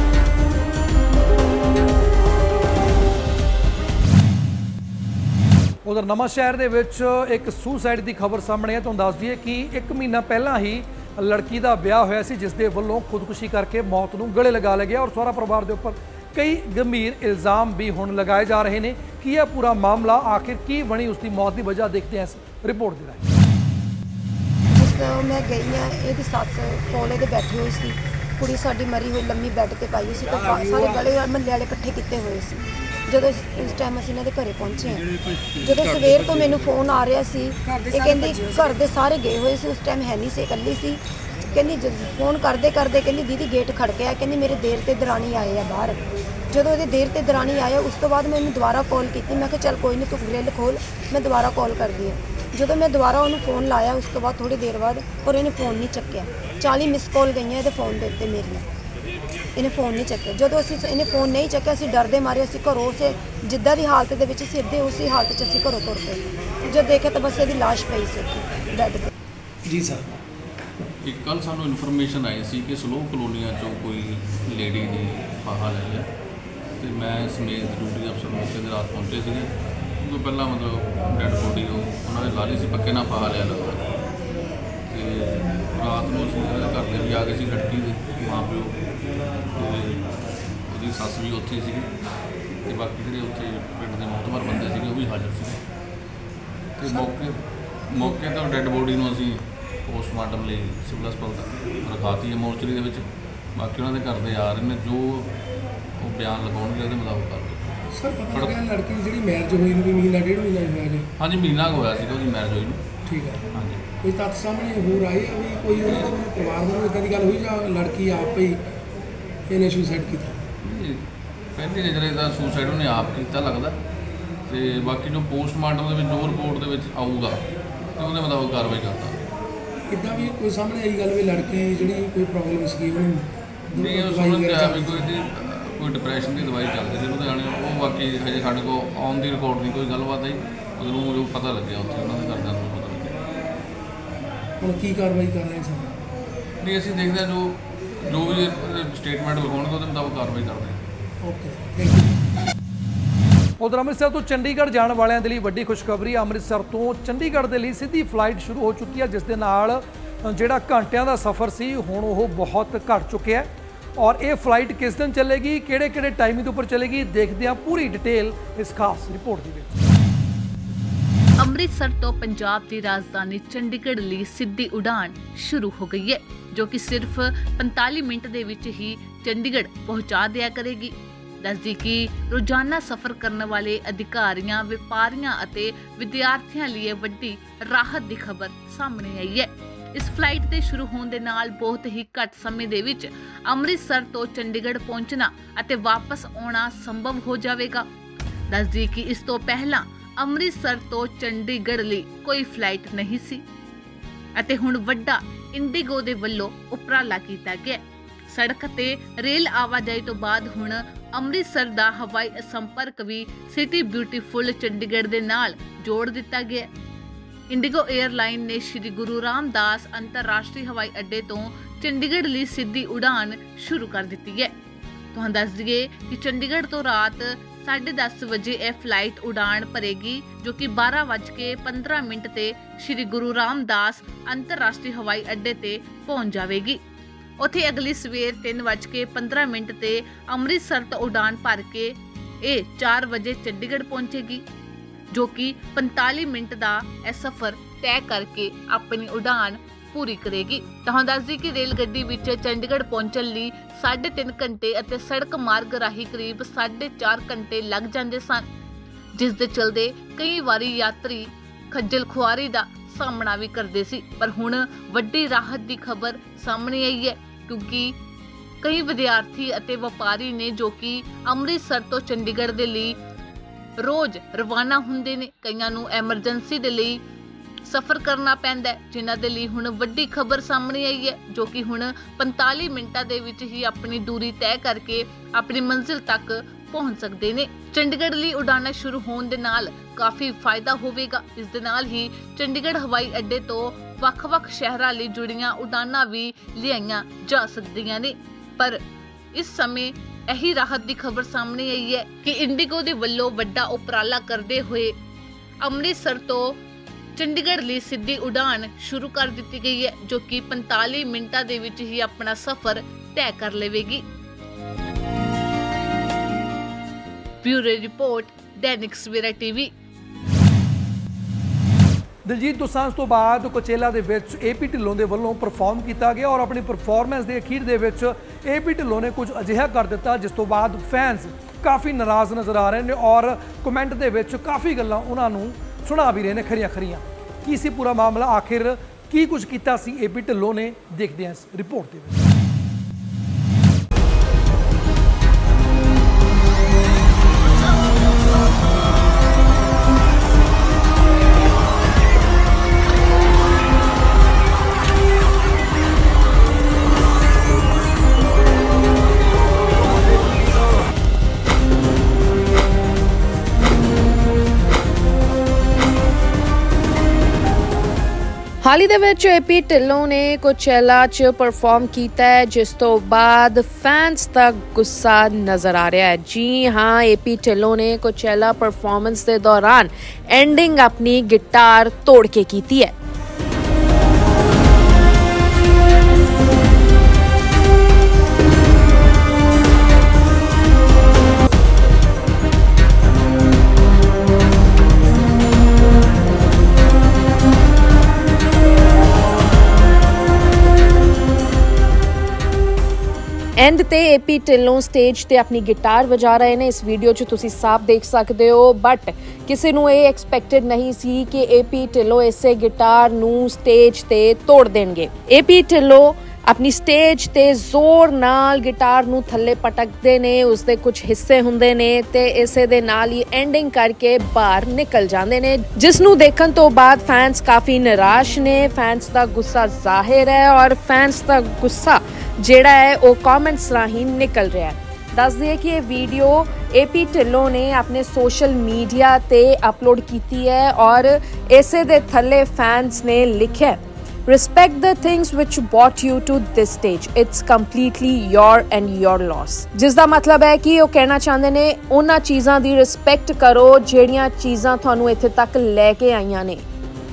ਉਧਰ ਨਵਾਂ ਸ਼ਹਿਰ ਦੇ ਵਿੱਚ ਇੱਕ ਸੁਸਾਈਡ ਦੀ ਖਬਰ ਸਾਹਮਣੇ ਹੈ। ਤੁਹਾਨੂੰ ਦੱਸ ਦਈਏ ਕਿ ਇੱਕ ਮਹੀਨਾ ਪਹਿਲਾਂ ਹੀ ਲੜਕੀ ਦਾ ਵਿਆਹ ਹੋਇਆ ਸੀ ਜਿਸ ਦੇ ਵੱਲੋਂ ਖੁਦਕੁਸ਼ੀ ਕਰਕੇ ਮੌਤ ਨੂੰ ਗਲੇ ਲਗਾ ਲਿਆ ਗਿਆ ਔਰ ਸਹੁਰਾ ਪਰਿਵਾਰ ਦੇ ਉੱਪਰ ਕਈ ਗੰਭੀਰ ਇਲਜ਼ਾਮ ਵੀ ਹੁਣ ਲਗਾਏ ਜਾ ਰਹੇ ਨੇ। ਕੀ ਇਹ ਪੂਰਾ ਮਾਮਲਾ ਆਖਿਰ ਕੀ ਬਣੀ ਉਸ ਦੀ ਮੌਤ ਦੀ ਵਜ੍ਹਾ ਦੇਖਦੇ ਹਾਂ ਇਸ ਰਿਪੋਰਟ ਦੇ ਰਾਹੀਂ। मैं गई हाँ ये सस कोले दे बैठी हुई सी कुड़ी साडी मरी हुई लम्मी बैड ते पाई हुई सी तो सारे गले महल्ले वाले इकट्ठे किए हुए सी। ਜਦੋਂ ਇਸ ਟਾਈਮ ਅਸੀਂ ਇਹਨਾਂ ਦੇ ਘਰੇ ਪਹੁੰਚੇ ਹਾਂ ਜਦੋਂ ਸਵੇਰ ਤੋਂ ਮੈਨੂੰ ਫੋਨ ਆ ਰਿਹਾ ਸੀ ਇਹ ਕਹਿੰਦੀ ਘਰ ਦੇ ਸਾਰੇ ਗਏ ਹੋਏ ਸੀ ਉਸ ਟਾਈਮ ਹੈ ਨਹੀਂ ਸੀ ਇਕੱਲੀ ਸੀ। ਕਹਿੰਦੀ ਫੋਨ ਕਰਦੇ ਕਰਦੇ ਕਹਿੰਦੀ ਦੀਦੀ ਗੇਟ ਖੜਕਿਆ ਕਹਿੰਦੀ ਮੇਰੇ ਦੇਰ ਤੇ ਦਰਾਣੀ ਆਏ ਆ ਬਾਹਰ। ਜਦੋਂ ਇਹਦੇ ਦੇਰ ਤੇ ਦਰਾਣੀ ਆਇਆ ਉਸ ਤੋਂ ਬਾਅਦ ਮੈਨੂੰ ਦੁਬਾਰਾ ਕਾਲ ਕੀਤੀ। ਮੈਂ ਕਿਹਾ ਚੱਲ ਕੋਈ ਨਹੀਂ ਤੂੰ ਗ੍ਰਿਲ ਖੋਲ ਮੈਂ ਦੁਬਾਰਾ ਕਾਲ ਕਰਦੀ ਹਾਂ। ਜਦੋਂ ਮੈਂ ਦੁਬਾਰਾ ਉਹਨੂੰ ਫੋਨ ਲਾਇਆ ਉਸ ਤੋਂ ਬਾਅਦ ਥੋੜੀ ਦੇਰ ਬਾਅਦ ਪਰ ਇਹਨੇ ਫੋਨ ਨਹੀਂ ਚੱਕਿਆ। ਚਾਲੀ ਮਿਸ ਕਾਲ ਗਈਆਂ ਇਹਦੇ ਫੋਨ ਦੇ ਉੱਤੇ ਮੇਰੀਆਂ ਇਹਨੇ ਫੋਨ ਨਹੀਂ ਚੱਕਿਆ। ਜਦੋਂ ਅਸੀਂ ਇਹਨੇ ਫੋਨ ਨਹੀਂ ਚੱਕਿਆ ਅਸੀਂ ਡਰਦੇ ਮਾਰੇ ਅਸੀਂ ਘਰੋਂ ਸੇ ਜਿੱਦਾਂ ਦੀ ਹਾਲਤ ਦੇ ਵਿੱਚ ਸਿੱਧੇ ਉਸੇ ਹਾਲਤ 'ਚ ਅਸੀਂ ਘਰੋਂ ਤੁਰ ਪਏ। ਜਦ ਦੇਖਿਆ ਤਾਂ ਬਸ ਇਹਦੀ ਲਾਸ਼ ਪਈ ਸੀ ਬੈੱਡ 'ਤੇ। ਜੀ ਸਰ ਇੱਕ ਕੱਲ੍ਹ ਸਾਨੂੰ ਇਨਫੋਰਮੇਸ਼ਨ ਆਈ ਸੀ ਕਿ ਸਲੋਹ ਕਲੋਨੀਆਂ 'ਚੋਂ ਕੋਈ ਲੇਡੀ ਨੇ ਫਾਹਾ ਲੈ ਲਿਆ ਅਤੇ ਮੈਂ ਸਮੇਤ ਡਿਊਟੀ ਅਫਸਰ ਮੌਕੇ ਦੇ ਰਾਤ ਪਹੁੰਚੇ ਸੀਗੇ। ਉਹ ਤੋਂ ਪਹਿਲਾਂ ਮਤਲਬ ਡੈਡ ਬੋਡੀ ਉਹ ਉਹਨਾਂ ਨੇ ਲਾ ਲਈ ਸੀ ਪੱਕੇ ਨਾਲ ਫਾਹਾ ਲਿਆ ਲੱਗਦਾ ਅਤੇ ਰਾਤ ਨੂੰ ਅਸੀਂ ਉਹਦੇ ਘਰ ਦੇ ਵੀ ਆ ਗਏ ਸੀ ਲੜਕੀ ਦੇ ਮਾਂ ਪਿਓ ਅਤੇ ਉਹਦੀ ਸੱਸ ਵੀ ਉੱਥੇ ਸੀਗੀ ਅਤੇ ਬਾਕੀ ਜਿਹੜੇ ਉੱਥੇ ਪਿੰਡ ਦੇ ਮੁਤਬਰ ਬੰਦੇ ਸੀਗੇ ਉਹ ਵੀ ਹਾਜ਼ਰ ਸੀਗੇ ਅਤੇ ਮੌਕੇ ਮੌਕੇ ਤੋਂ ਡੈਡ ਬੋਡੀ ਨੂੰ ਅਸੀਂ ਪੋਸਟਮਾਰਟਮ ਲਈ ਸਿਵਲ ਹਸਪਤਾਲ ਰਖਾਤੀ ਹੈ ਮੋਰਚਰੀ ਦੇ ਵਿੱਚ। ਬਾਕੀ ਉਹਨਾਂ ਦੇ ਘਰ ਦੇ ਆ ਰਹੇ ਨੇ ਜੋ ਉਹ ਬਿਆਨ ਲਗਾਉਣਗੇ ਉਹਦੇ ਮੁਤਾਬਕ ਕਰ ਦਿਓ। ਸਰ ਪਤਾ ਲੱਗਿਆ ਲੜਕੀ ਦੀ ਜਿਹੜੀ ਮੈਰਿਜ ਹੋਈ ਨੂੰ ਵੀ ਮਹੀਨਾ ਡੇਢ ਮਹੀਨਾ ਹੋਇਆ ਜੀ। ਹਾਂਜੀ ਮਹੀਨਾ ਕੁ ਹੋਇਆ ਸੀਗਾ ਉਹਦੀ ਮੈਰਿਜ ਹੋਈ ਨੂੰ। ਠੀਕ ਹੈ ਹਾਂਜੀ ਕੋਈ ਤੱਥ ਸਾਹਮਣੇ ਹੋਰ ਆਏ ਵੀ ਕੋਈ ਉਹਨਾਂ ਦੇ ਪਰਿਵਾਰ ਵੱਲੋਂ ਇੱਦਾਂ ਦੀ ਗੱਲ ਹੋਈ ਜਾਂ ਲੜਕੀ ਆਪ ਹੀ ਇਹਨੇ ਸੁਸਾਈਡ ਕੀਤਾ? ਪਹਿਲੀ ਨਜ਼ਰ ਦਾ ਸੁਸਾਈਡ ਉਹਨੇ ਆਪ ਕੀਤਾ ਲੱਗਦਾ ਅਤੇ ਬਾਕੀ ਜੋ ਪੋਸਟਮਾਰਟਮ ਦੇ ਵਿੱਚ ਜੋ ਰਿਪੋਰਟ ਦੇ ਵਿੱਚ ਆਊਗਾ ਅਤੇ ਉਹਦੇ ਮੁਤਾਬਕ ਕਾਰਵਾਈ ਕਰਦਾ। ਇੱਦਾਂ ਵੀ ਕੋਈ ਸਾਹਮਣੇ ਆਈ ਗੱਲ ਵੀ ਲੜਕੀ ਜਿਹੜੀ ਕੋਈ ਪ੍ਰੋਬਲਮ ਸੀਗੀ ਉਹਨੂੰ ਨਹੀਂ ਉਹ ਸੁਣਨ 'ਤੇ ਆਇਆ ਵੀ ਕੋਈ ਇਹਦੀ ਕੋਈ ਡਿਪਰੈਸ਼ਨ ਦੀ ਦਵਾਈ ਚੱਲਦੀ ਸੀ ਲੁਧਿਆਣੇ ਉਹ ਬਾਕੀ ਹਜੇ ਸਾਡੇ ਕੋਲ ਆਨ ਦੀ ਰਿਕਾਰਡ ਨਹੀਂ ਕੋਈ ਗੱਲਬਾਤ ਆਈ ਉਹਨੂੰ ਜੋ ਪਤਾ ਲੱਗਿਆ ਉੱਥੇ ਉਹਨਾਂ ਦੇ ਘਰਦਿਆਂ ਨੂੰ ਪਤਾ ਲੱਗਿਆ। ਹੁਣ ਕੀ ਕਾਰਵਾਈ ਕਰ ਰਹੇ ਸਨ? ਨਹੀਂ ਅਸੀਂ ਦੇਖਦੇ ਹਾਂ ਜੋ ਜੋ ਵੀ ਸਟੇਟਮੈਂਟ ਲਿਖਾਉਣਗੇ ਉਹਦੇ ਮੁਤਾਬਕ ਕਾਰਵਾਈ ਕਰਦੇ ਹਾਂ। Okay thank you. ਉਧਰ ਅੰਮ੍ਰਿਤਸਰ ਤੋਂ ਚੰਡੀਗੜ੍ਹ ਜਾਣ ਵਾਲਿਆਂ ਦੇ ਲਈ ਵੱਡੀ ਖੁਸ਼ਖਬਰੀ। ਅੰਮ੍ਰਿਤਸਰ ਤੋਂ ਚੰਡੀਗੜ੍ਹ ਦੇ ਲਈ ਸਿੱਧੀ ਫਲਾਈਟ ਸ਼ੁਰੂ ਹੋ ਚੁੱਕੀ ਹੈ ਜਿਸ ਦੇ ਨਾਲ ਜਿਹੜਾ ਘੰਟਿਆਂ ਦਾ ਸਫ਼ਰ ਸੀ ਹੁਣ ਉਹ ਬਹੁਤ ਘੱਟ ਚੁੱਕਿਆ ਹੈ ਔਰ ਇਹ ਫਲਾਈਟ ਕਿਸ ਦਿਨ ਚੱਲੇਗੀ ਕਿਹੜੇ ਕਿਹੜੇ ਟਾਈਮਿੰਗ ਦੇ ਉੱਪਰ ਚੱਲੇਗੀ ਦੇਖਦੇ ਹਾਂ ਪੂਰੀ ਡਿਟੇਲ ਇਸ ਖਾਸ ਰਿਪੋਰਟ ਦੇ ਵਿੱਚ। ਅੰਮ੍ਰਿਤਸਰ ਤੋਂ ਪੰਜਾਬ ਦੀ ਰਾਜਧਾਨੀ ਚੰਡੀਗੜ੍ਹ ਲਈ ਸਿੱਧੀ ਉਡਾਨ ਸ਼ੁਰੂ ਹੋ ਗਈ ਹੈ ਜੋ ਕਿ ਸਿਰਫ ਪੰਤਾਲੀ ਮਿੰਟ ਦੇ ਵਿੱਚ ਹੀ ਚੰਡੀਗੜ੍ਹ ਪਹੁੰਚਾ ਦਿਆ ਕਰੇਗੀ। ਦੱਸਦੀ ਕਿ ਰੋਜ਼ਾਨਾ ਸਫ਼ਰ ਕਰਨ ਵਾਲੇ ਅਧਿਕਾਰੀਆਂ ਵਪਾਰੀਆਂ ਅਤੇ ਵਿਦਿਆਰਥੀਆਂ ਲਈ ਵੱਡੀ ਰਾਹਤ ਦੀ ਖਬਰ ਸਾਹਮਣੇ ਆਈ ਹੈ। ਇਸ ਫਲਾਈਟ ਦੇ ਸ਼ੁਰੂ ਹੋਣ ਦੇ ਨਾਲ ਬਹੁਤ ਹੀ ਘੱਟ ਸਮੇਂ ਦੇ ਵਿੱਚ ਅੰਮ੍ਰਿਤਸਰ ਤੋਂ ਚੰਡੀਗੜ੍ਹ ਪਹੁੰਚਣਾ ਅਤੇ ਵਾਪਸ ਆਉਣਾ ਸੰਭਵ ਹੋ ਜਾਵੇਗਾ। ਦੱਸਦੀ ਕਿ ਇਸ ਤੋਂ ਪਹਿਲਾਂ ਅੰਮ੍ਰਿਤਸਰ ਤੋਂ ਚੰਡੀਗੜ੍ਹ ਲਈ ਕੋਈ ਫਲਾਈਟ ਨਹੀਂ ਸੀ ਅਤੇ ਹੁਣ ਵੱਡਾ ਇੰਡੀਗੋ ਦੇ ਵੱਲੋਂ ਉਪਰਾਲਾ ਕੀਤਾ ਗਿਆ। ਸੜਕ ਤੇ ਰੇਲ ਆਵਾਜਾਈ ਤੋਂ ਬਾਅਦ ਹੁਣ ਅੰਮ੍ਰਿਤਸਰ ਦਾ ਹਵਾਈ ਸੰਪਰਕ ਵੀ ਸਿਟੀ ਬਿਊਟੀਫੁਲ ਚੰਡੀਗੜ੍ਹ ਦੇ ਨਾਲ ਜੋੜ ਦਿੱਤਾ ਗਿਆ। ਇੰਡੀਗੋ 에ਅਰਲਾਈਨ ਨੇ ਸ਼੍ਰੀ ਗੁਰੂ ਰਾਮਦਾਸ ਅੰਤਰਰਾਸ਼ਟਰੀ ਹਵਾਈ ਅੱਡੇ ਤੋਂ ਚੰਡੀਗੜ੍ਹ ਲਈ ਸਿੱਧੀ ਉਡਾਨ ਸ਼ੁਰੂ ਕਰ ਦਿੱਤੀ ਹੈ। ਤੁਹਾਨੂੰ ਦੱਸ ਦਈਏ ਕਿ ਚੰਡੀਗੜ੍ਹ ਤੋਂ ਰਾਤ ਸਾਢੇ ਦਸ ਵਜੇ ਇਹ ਫਲਾਈਟ ਉਡਾਨ ਭਰੇਗੀ ਜੋ ਕਿ ਬਾਰਾਂ ਵੱਜ ਕੇ ਪੰਦਰਾਂ ਮਿੰਟ ਤੇ ਸ਼੍ਰੀ ਗੁਰੂ ਰਾਮਦਾਸ ਅੰਤਰਰਾਸ਼ਟਰੀ ਹਵਾਈ ਅੱਡੇ ਤੇ ਪਹੁੰਚ ਜਾਵੇਗੀ। ਉੱਥੇ ਅਗਲੀ ਸਵੇਰ ਤਿੰਨ ਵੱਜ ਕੇ ਪੰਦਰਾਂ ਮਿੰਟ ਤੇ ਅੰਮ੍ਰਿਤਸਰ ਤੋਂ ਉਡਾਨ ਭਰ ਕੇ ਇਹ ਚਾਰ ਵਜੇ ਚੰਡੀਗੜ੍ਹ ਪਹੁੰਚੇਗੀ ਜੋ ਕਿ ਪੰਤਾਲੀ ਮਿੰਟ ਦਾ ਇਹ ਸਫ਼ਰ ਤੈਅ ਕਰਕੇ ਆਪਣੀ ਉਡਾਨ ਪੂਰੀ ਕਰੇਗੀ। ਤੁਹਾਨੂੰ ਦੱਸਦੀ ਕਿ ਰੇਲ ਗੱਡੀ ਵਿੱਚ ਚੰਡੀਗੜ੍ਹ ਪਹੁੰਚਣ ਲਈ ਸਾਢੇ ਤਿੰਨ ਘੰਟੇ ਅਤੇ ਸੜਕ ਮਾਰਗ ਰਾਹੀਂ ਕਰੀਬ ਸਾਢੇ ਚਾਰ ਘੰਟੇ ਲੱਗ ਜਾਂਦੇ ਸਨ ਜਿਸ ਦੇ ਚਲਦੇ ਕਈ ਵਾਰੀ ਯਾਤਰੀ ਖੱਜਲ ਖੁਆਰੀ ਦਾ ਸਾਹਮਣਾ ਵੀ ਕਰਦੇ ਸੀ। ਪਰ ਹੁਣ ਵੱਡੀ ਰਾਹਤ ਦੀ ਖਬਰ ਸਾਹਮਣੇ ਆਈ ਹੈ ਕਿਉਂਕਿ ਕਈ ਵਿਦਿਆਰਥੀ ਅਤੇ ਵਪਾਰੀ ਨੇ ਜੋ ਕਿ ਅੰਮ੍ਰਿਤਸਰ ਤੋਂ ਚੰਡੀਗੜ੍ਹ ਦੇ ਲਈ ਰੋਜ਼ ਰਵਾਨਾ ਹੁੰਦੇ ਨੇ। ਕਈਆਂ ਨੂੰ ਐਮਰਜੈਂਸੀ ਦੇ ਲਈ ਸਫ਼ਰ ਕਰਨਾ ਪੈਂਦਾ ਹੈ, ਜਿਨ੍ਹਾਂ ਦੇ ਲਈ ਹੁਣ ਵੱਡੀ ਖਬਰ ਸਾਹਮਣੇ ਆਈ ਹੈ, ਜੋ ਕਿ ਹੁਣ ਪੰਤਾਲੀ ਮਿੰਟਾਂ ਦੇ ਵਿੱਚ ਹੀ ਆਪਣੀ ਦੂਰੀ ਤੈਅ ਕਰਕੇ ਆਪਣੀ ਮੰਜ਼ਿਲ ਤੱਕ ਪਹੁੰਚ ਸਕਦੇ ਨੇ। ਚੰਡੀਗੜ੍ਹ ਲਈ ਉਡਾਨਾਂ ਸ਼ੁਰੂ ਹੋਣ ਦੇ ਨਾਲ ਕਾਫੀ ਫਾਇਦਾ ਹੋਵੇਗਾ। ਇਸ ਦੇ ਨਾਲ ਹੀ ਚੰਡੀਗੜ੍ਹ ਹਵਾਈ ਅੱਡੇ ਤੋਂ ਵੱਖ-ਵੱਖ ਸ਼ਹਿਰਾਂ ਲਈ ਜੁੜੀਆਂ ਉਡਾਨਾਂ ਵੀ ਲਿਆਈਆਂ ਜਾ ਸਕਦੀਆਂ ਨੇ। ਪਰ ਇਸ ਸਮੇਂ ਇਹੀ ਰਾਹਤ ਦੀ ਖਬਰ ਸਾਹਮਣੇ ਆਈ ਹੈ ਕਿ ਇੰਡੀਗੋ ਦੇ ਵੱਲੋਂ ਵੱਡਾ ਉਪਰਾਲਾ ਕਰਦੇ ਹੋਏ ਅੰਮ੍ਰਿਤਸਰ ਤੋਂ ਚੰਡੀਗੜ੍ਹ ਲਈ ਸਿੱਧੀ ਉਡਾਨ ਸ਼ੁਰੂ ਕਰ ਦਿੱਤੀ ਗਈ ਹੈ, ਜੋ ਕਿ ਪੰਤਾਲੀ ਮਿੰਟਾਂ ਦੇ ਵਿੱਚ ਹੀ ਆਪਣਾ ਸਫ਼ਰ ਤੈਅ ਕਰ ਲਵੇਗੀ। Bureau report, Dainik Savera TV. Diljit Dosanjh ਤੋਂ ਬਾਅਦ ਕੋਚੇਲਾ ਦੇ ਵਿੱਚ ਏਪੀ ਢਿੱਲੋਂ ਦੇ ਵੱਲੋਂ ਪਰਫਾਰਮ ਕੀਤਾ ਗਿਆ ਔਰ ਆਪਣੀ ਪਰਫਾਰਮੈਂਸ ਦੇ ਅਖੀਰ ਦੇ ਵਿੱਚ ਏਪੀ ਢਿੱਲੋਂ ਨੇ ਕੁਝ ਅਜਿਹਾ ਕਰ ਦਿੱਤਾ ਜਿਸ ਤੋਂ ਬਾਅਦ ਫੈਨਸ ਕਾਫੀ ਨਾਰਾਜ਼ ਨਜ਼ਰ ਆ ਰਹੇ ਨੇ ਔਰ ਕਮੈਂਟ ਦੇ ਵਿੱਚ ਕਾਫੀ ਗੱਲਾਂ ਉਹਨਾਂ ਨੂੰ ਸੁਣਾ ਵੀ ਰਹੇ ਨੇ ਖਰੀਆਂ ਖਰੀਆਂ। ਕੀ ਸੀ ਪੂਰਾ ਮਾਮਲਾ, ਆਖਿਰ ਕੀ ਕੁਝ ਕੀਤਾ ਸੀ ਏਪੀ ਢਿੱਲੋਂ ਨੇ, ਦੇਖਦੇ ਹਾਂ ਇਸ ਰਿਪੋਰਟ ਦੇ ਵਿੱਚ। ਹਾਲ ਹੀ ਦੇ ਵਿੱਚ ਏਪੀ ਢਿੱਲੋਂ ਨੇ ਕੋਚੇਲਾ 'ਚ ਪਰਫਾਰਮ ਕੀਤਾ ਹੈ, ਜਿਸ ਤੋਂ ਬਾਅਦ ਫੈਨਸ ਦਾ ਗੁੱਸਾ ਨਜ਼ਰ ਆ ਰਿਹਾ ਹੈ। ਜੀ ਹਾਂ, ਏਪੀ ਢਿੱਲੋਂ ਨੇ ਕੋਚੇਲਾ ਪਰਫਾਰਮੈਂਸ ਦੇ ਦੌਰਾਨ ਐਂਡਿੰਗ ਆਪਣੀ ਗਿਟਾਰ ਤੋੜ ਕੇ ਕੀਤੀ ਹੈ। एंड ते एपी ढिल्लों स्टेज ते अपनी गिटार वजा रहे ने। इस वीडियो च तुसी साफ देख सकते हो, बट किसी नूं ये एक्सपैक्टेड नहीं सी कि एपी ढिल्लों इसे गिटार नूं स्टेज ते तोड़ देणगे। एपी ढिल्लों अपनी स्टेज ते जोर नाल गिटार नूं थल्ले पटकदे ने, उसदे कुछ हिस्से हुंदे ने ते इसे दे नाल ही एंडिंग करके बाहर निकल जांदे ने, जिस नूं देखण तो बाद फैंस काफ़ी निराश ने। फैंस दा गुस्सा जाहिर है और फैंस दा गुस्सा ਜਿਹੜਾ ਹੈ ਉਹ ਕਮੈਂਟਸ ਰਾਹੀਂ ਨਿਕਲ ਰਿਹਾ ਹੈ। ਦੱਸ ਦਈਏ ਕਿ ਇਹ ਵੀਡੀਓ ਏਪੀ ਢਿੱਲੋਂ ਨੇ ਆਪਣੇ ਸੋਸ਼ਲ ਮੀਡੀਆ ਤੇ ਅਪਲੋਡ ਕੀਤੀ ਹੈ ਔਰ ਇਸੇ ਦੇ ਥੱਲੇ ਫੈਨਸ ਨੇ ਲਿਖਿਆ, respect the things which brought you to this stage, it's completely your and your loss। ਜਿਸ ਦਾ ਮਤਲਬ ਹੈ ਕਿ ਉਹ ਕਹਿਣਾ ਚਾਹੁੰਦੇ ਨੇ ਉਹਨਾਂ ਚੀਜ਼ਾਂ ਦੀ ਰਿਸਪੈਕਟ ਕਰੋ ਜਿਹੜੀਆਂ ਚੀਜ਼ਾਂ ਤੁਹਾਨੂੰ ਇੱਥੇ ਤੱਕ ਲੈ ਕੇ ਆਈਆਂ ਨੇ।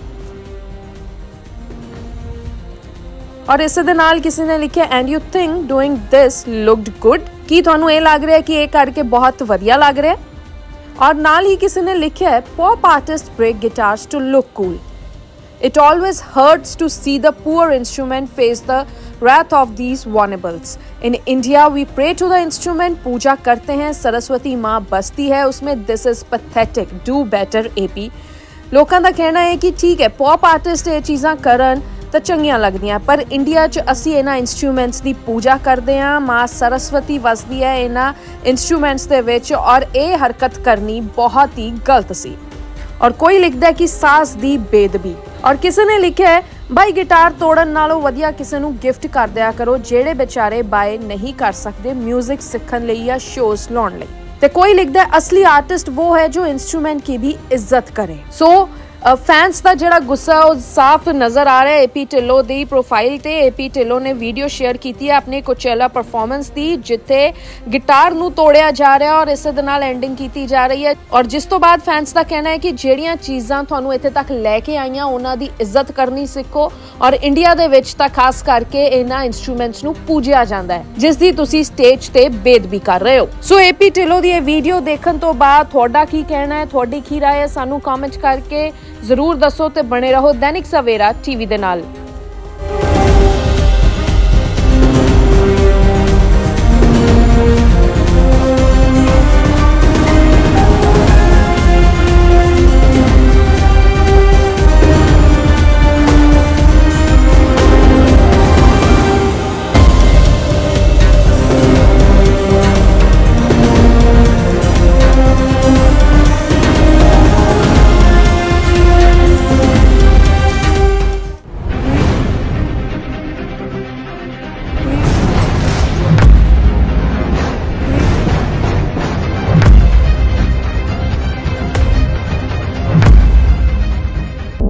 और इस दे नाल किसी ने लिखा, and you think doing this looked good, की तुहानू ये लग रहा है कि ये करके बहुत वधिया लग रहा है। और नाल ही किसी ने लिखा है, pop artist break guitars to look cool, it always hurts to see the poor instrument face the wrath of these vulnerables। in India we pray to the instrument, पूजा करते हैं, सरस्वती माँ बसती है उसमें, this is pathetic, do better AP. लोगों का कहना है कि ठीक है पॉप आर्टिस्ट ये चीज़ां करन ਤਾਂ ਚੰਗੀਆਂ ਲੱਗਦੀਆਂ, ਪਰ ਇੰਡੀਆ 'ਚ ਅਸੀਂ ਇਹਨਾਂ ਇੰਸਟਰੂਮੈਂਟਸ ਦੀ ਪੂਜਾ ਕਰਦੇ ਹਾਂ। ਮਾਂ ਸਰਸਵਤੀ ਵਸਦੀ ਹੈ ਇਹਨਾਂ ਇੰਸਟਰੂਮੈਂਟਸ ਦੇ ਵਿੱਚ ਔਰ ਇਹ ਹਰਕਤ ਕਰਨੀ ਬਹੁਤ ਹੀ ਗਲਤ ਸੀ। ਔਰ ਕੋਈ ਲਿਖਦਾ ਕਿ ਸਾਜ਼ ਦੀ ਬੇਦਬੀ। ਔਰ ਕਿਸੇ ਨੇ ਲਿਖਿਆ ਹੈ, ਬਾਈ ਗਿਟਾਰ ਤੋੜਨ ਨਾਲੋਂ ਵਧੀਆ ਕਿਸੇ ਨੂੰ ਗਿਫਟ ਕਰ ਦਿਆ ਕਰੋ ਜਿਹੜੇ ਵਿਚਾਰੇ ਬਾਏ ਨਹੀਂ ਕਰ ਸਕਦੇ ਮਿਊਜ਼ਿਕ ਸਿੱਖਣ ਲਈ ਜਾਂ ਸ਼ੋਜ਼ ਲਾਉਣ ਲਈ। ਤੇ ਕੋਈ ਲਿਖਦਾ ਅਸਲੀ ਆਰਟਿਸਟ ਉਹ ਹੈ ਜੋ ਇੰਸਟਰੂਮੈਂਟ की भी इज्जत करे। सो फैंस का जिहड़ा गुस्सा वो साफ नज़र आ रहा है एपी ढिल्लों दी प्रोफाइल ते। एपी ढिल्लों ने वीडियो शेयर की है अपने कोचेला परफॉर्मेंस दी, जिथे गिटार नूं तोड़िया जा रहा और इस दे नाल एंडिंग की जा रही है। और जिस तो बाद फैंस का कहना है कि जिहड़ियां चीज़ां तुहानूं इत्थे तक लैके आईयां उन्हां दी इज्जत करनी सीखो और इंडिया दे विच तां खास करके इन्हां इंस्ट्रूमेंट्स नूं पूजिया जांदा है जिस दी तुसीं स्टेज ते बेदबी कर रहे हो। सो एपी ढिल्लों दी वीडियो देखण तो बाद तुहाडा की कहना है, तुहाडी की राय है, सानूं कमेंट करके जरूर दसो ते बने रहो दैनिक सवेरा टीवी दे नाल।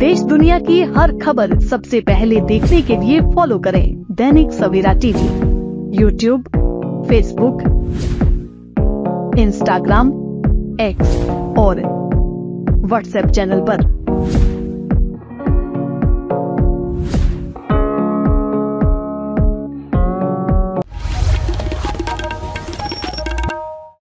देश दुनिया की हर खबर सबसे पहले देखने के लिए फॉलो करें Dainik Savera TV, YouTube, Facebook, Instagram, X और व्हाट्सएप चैनल पर।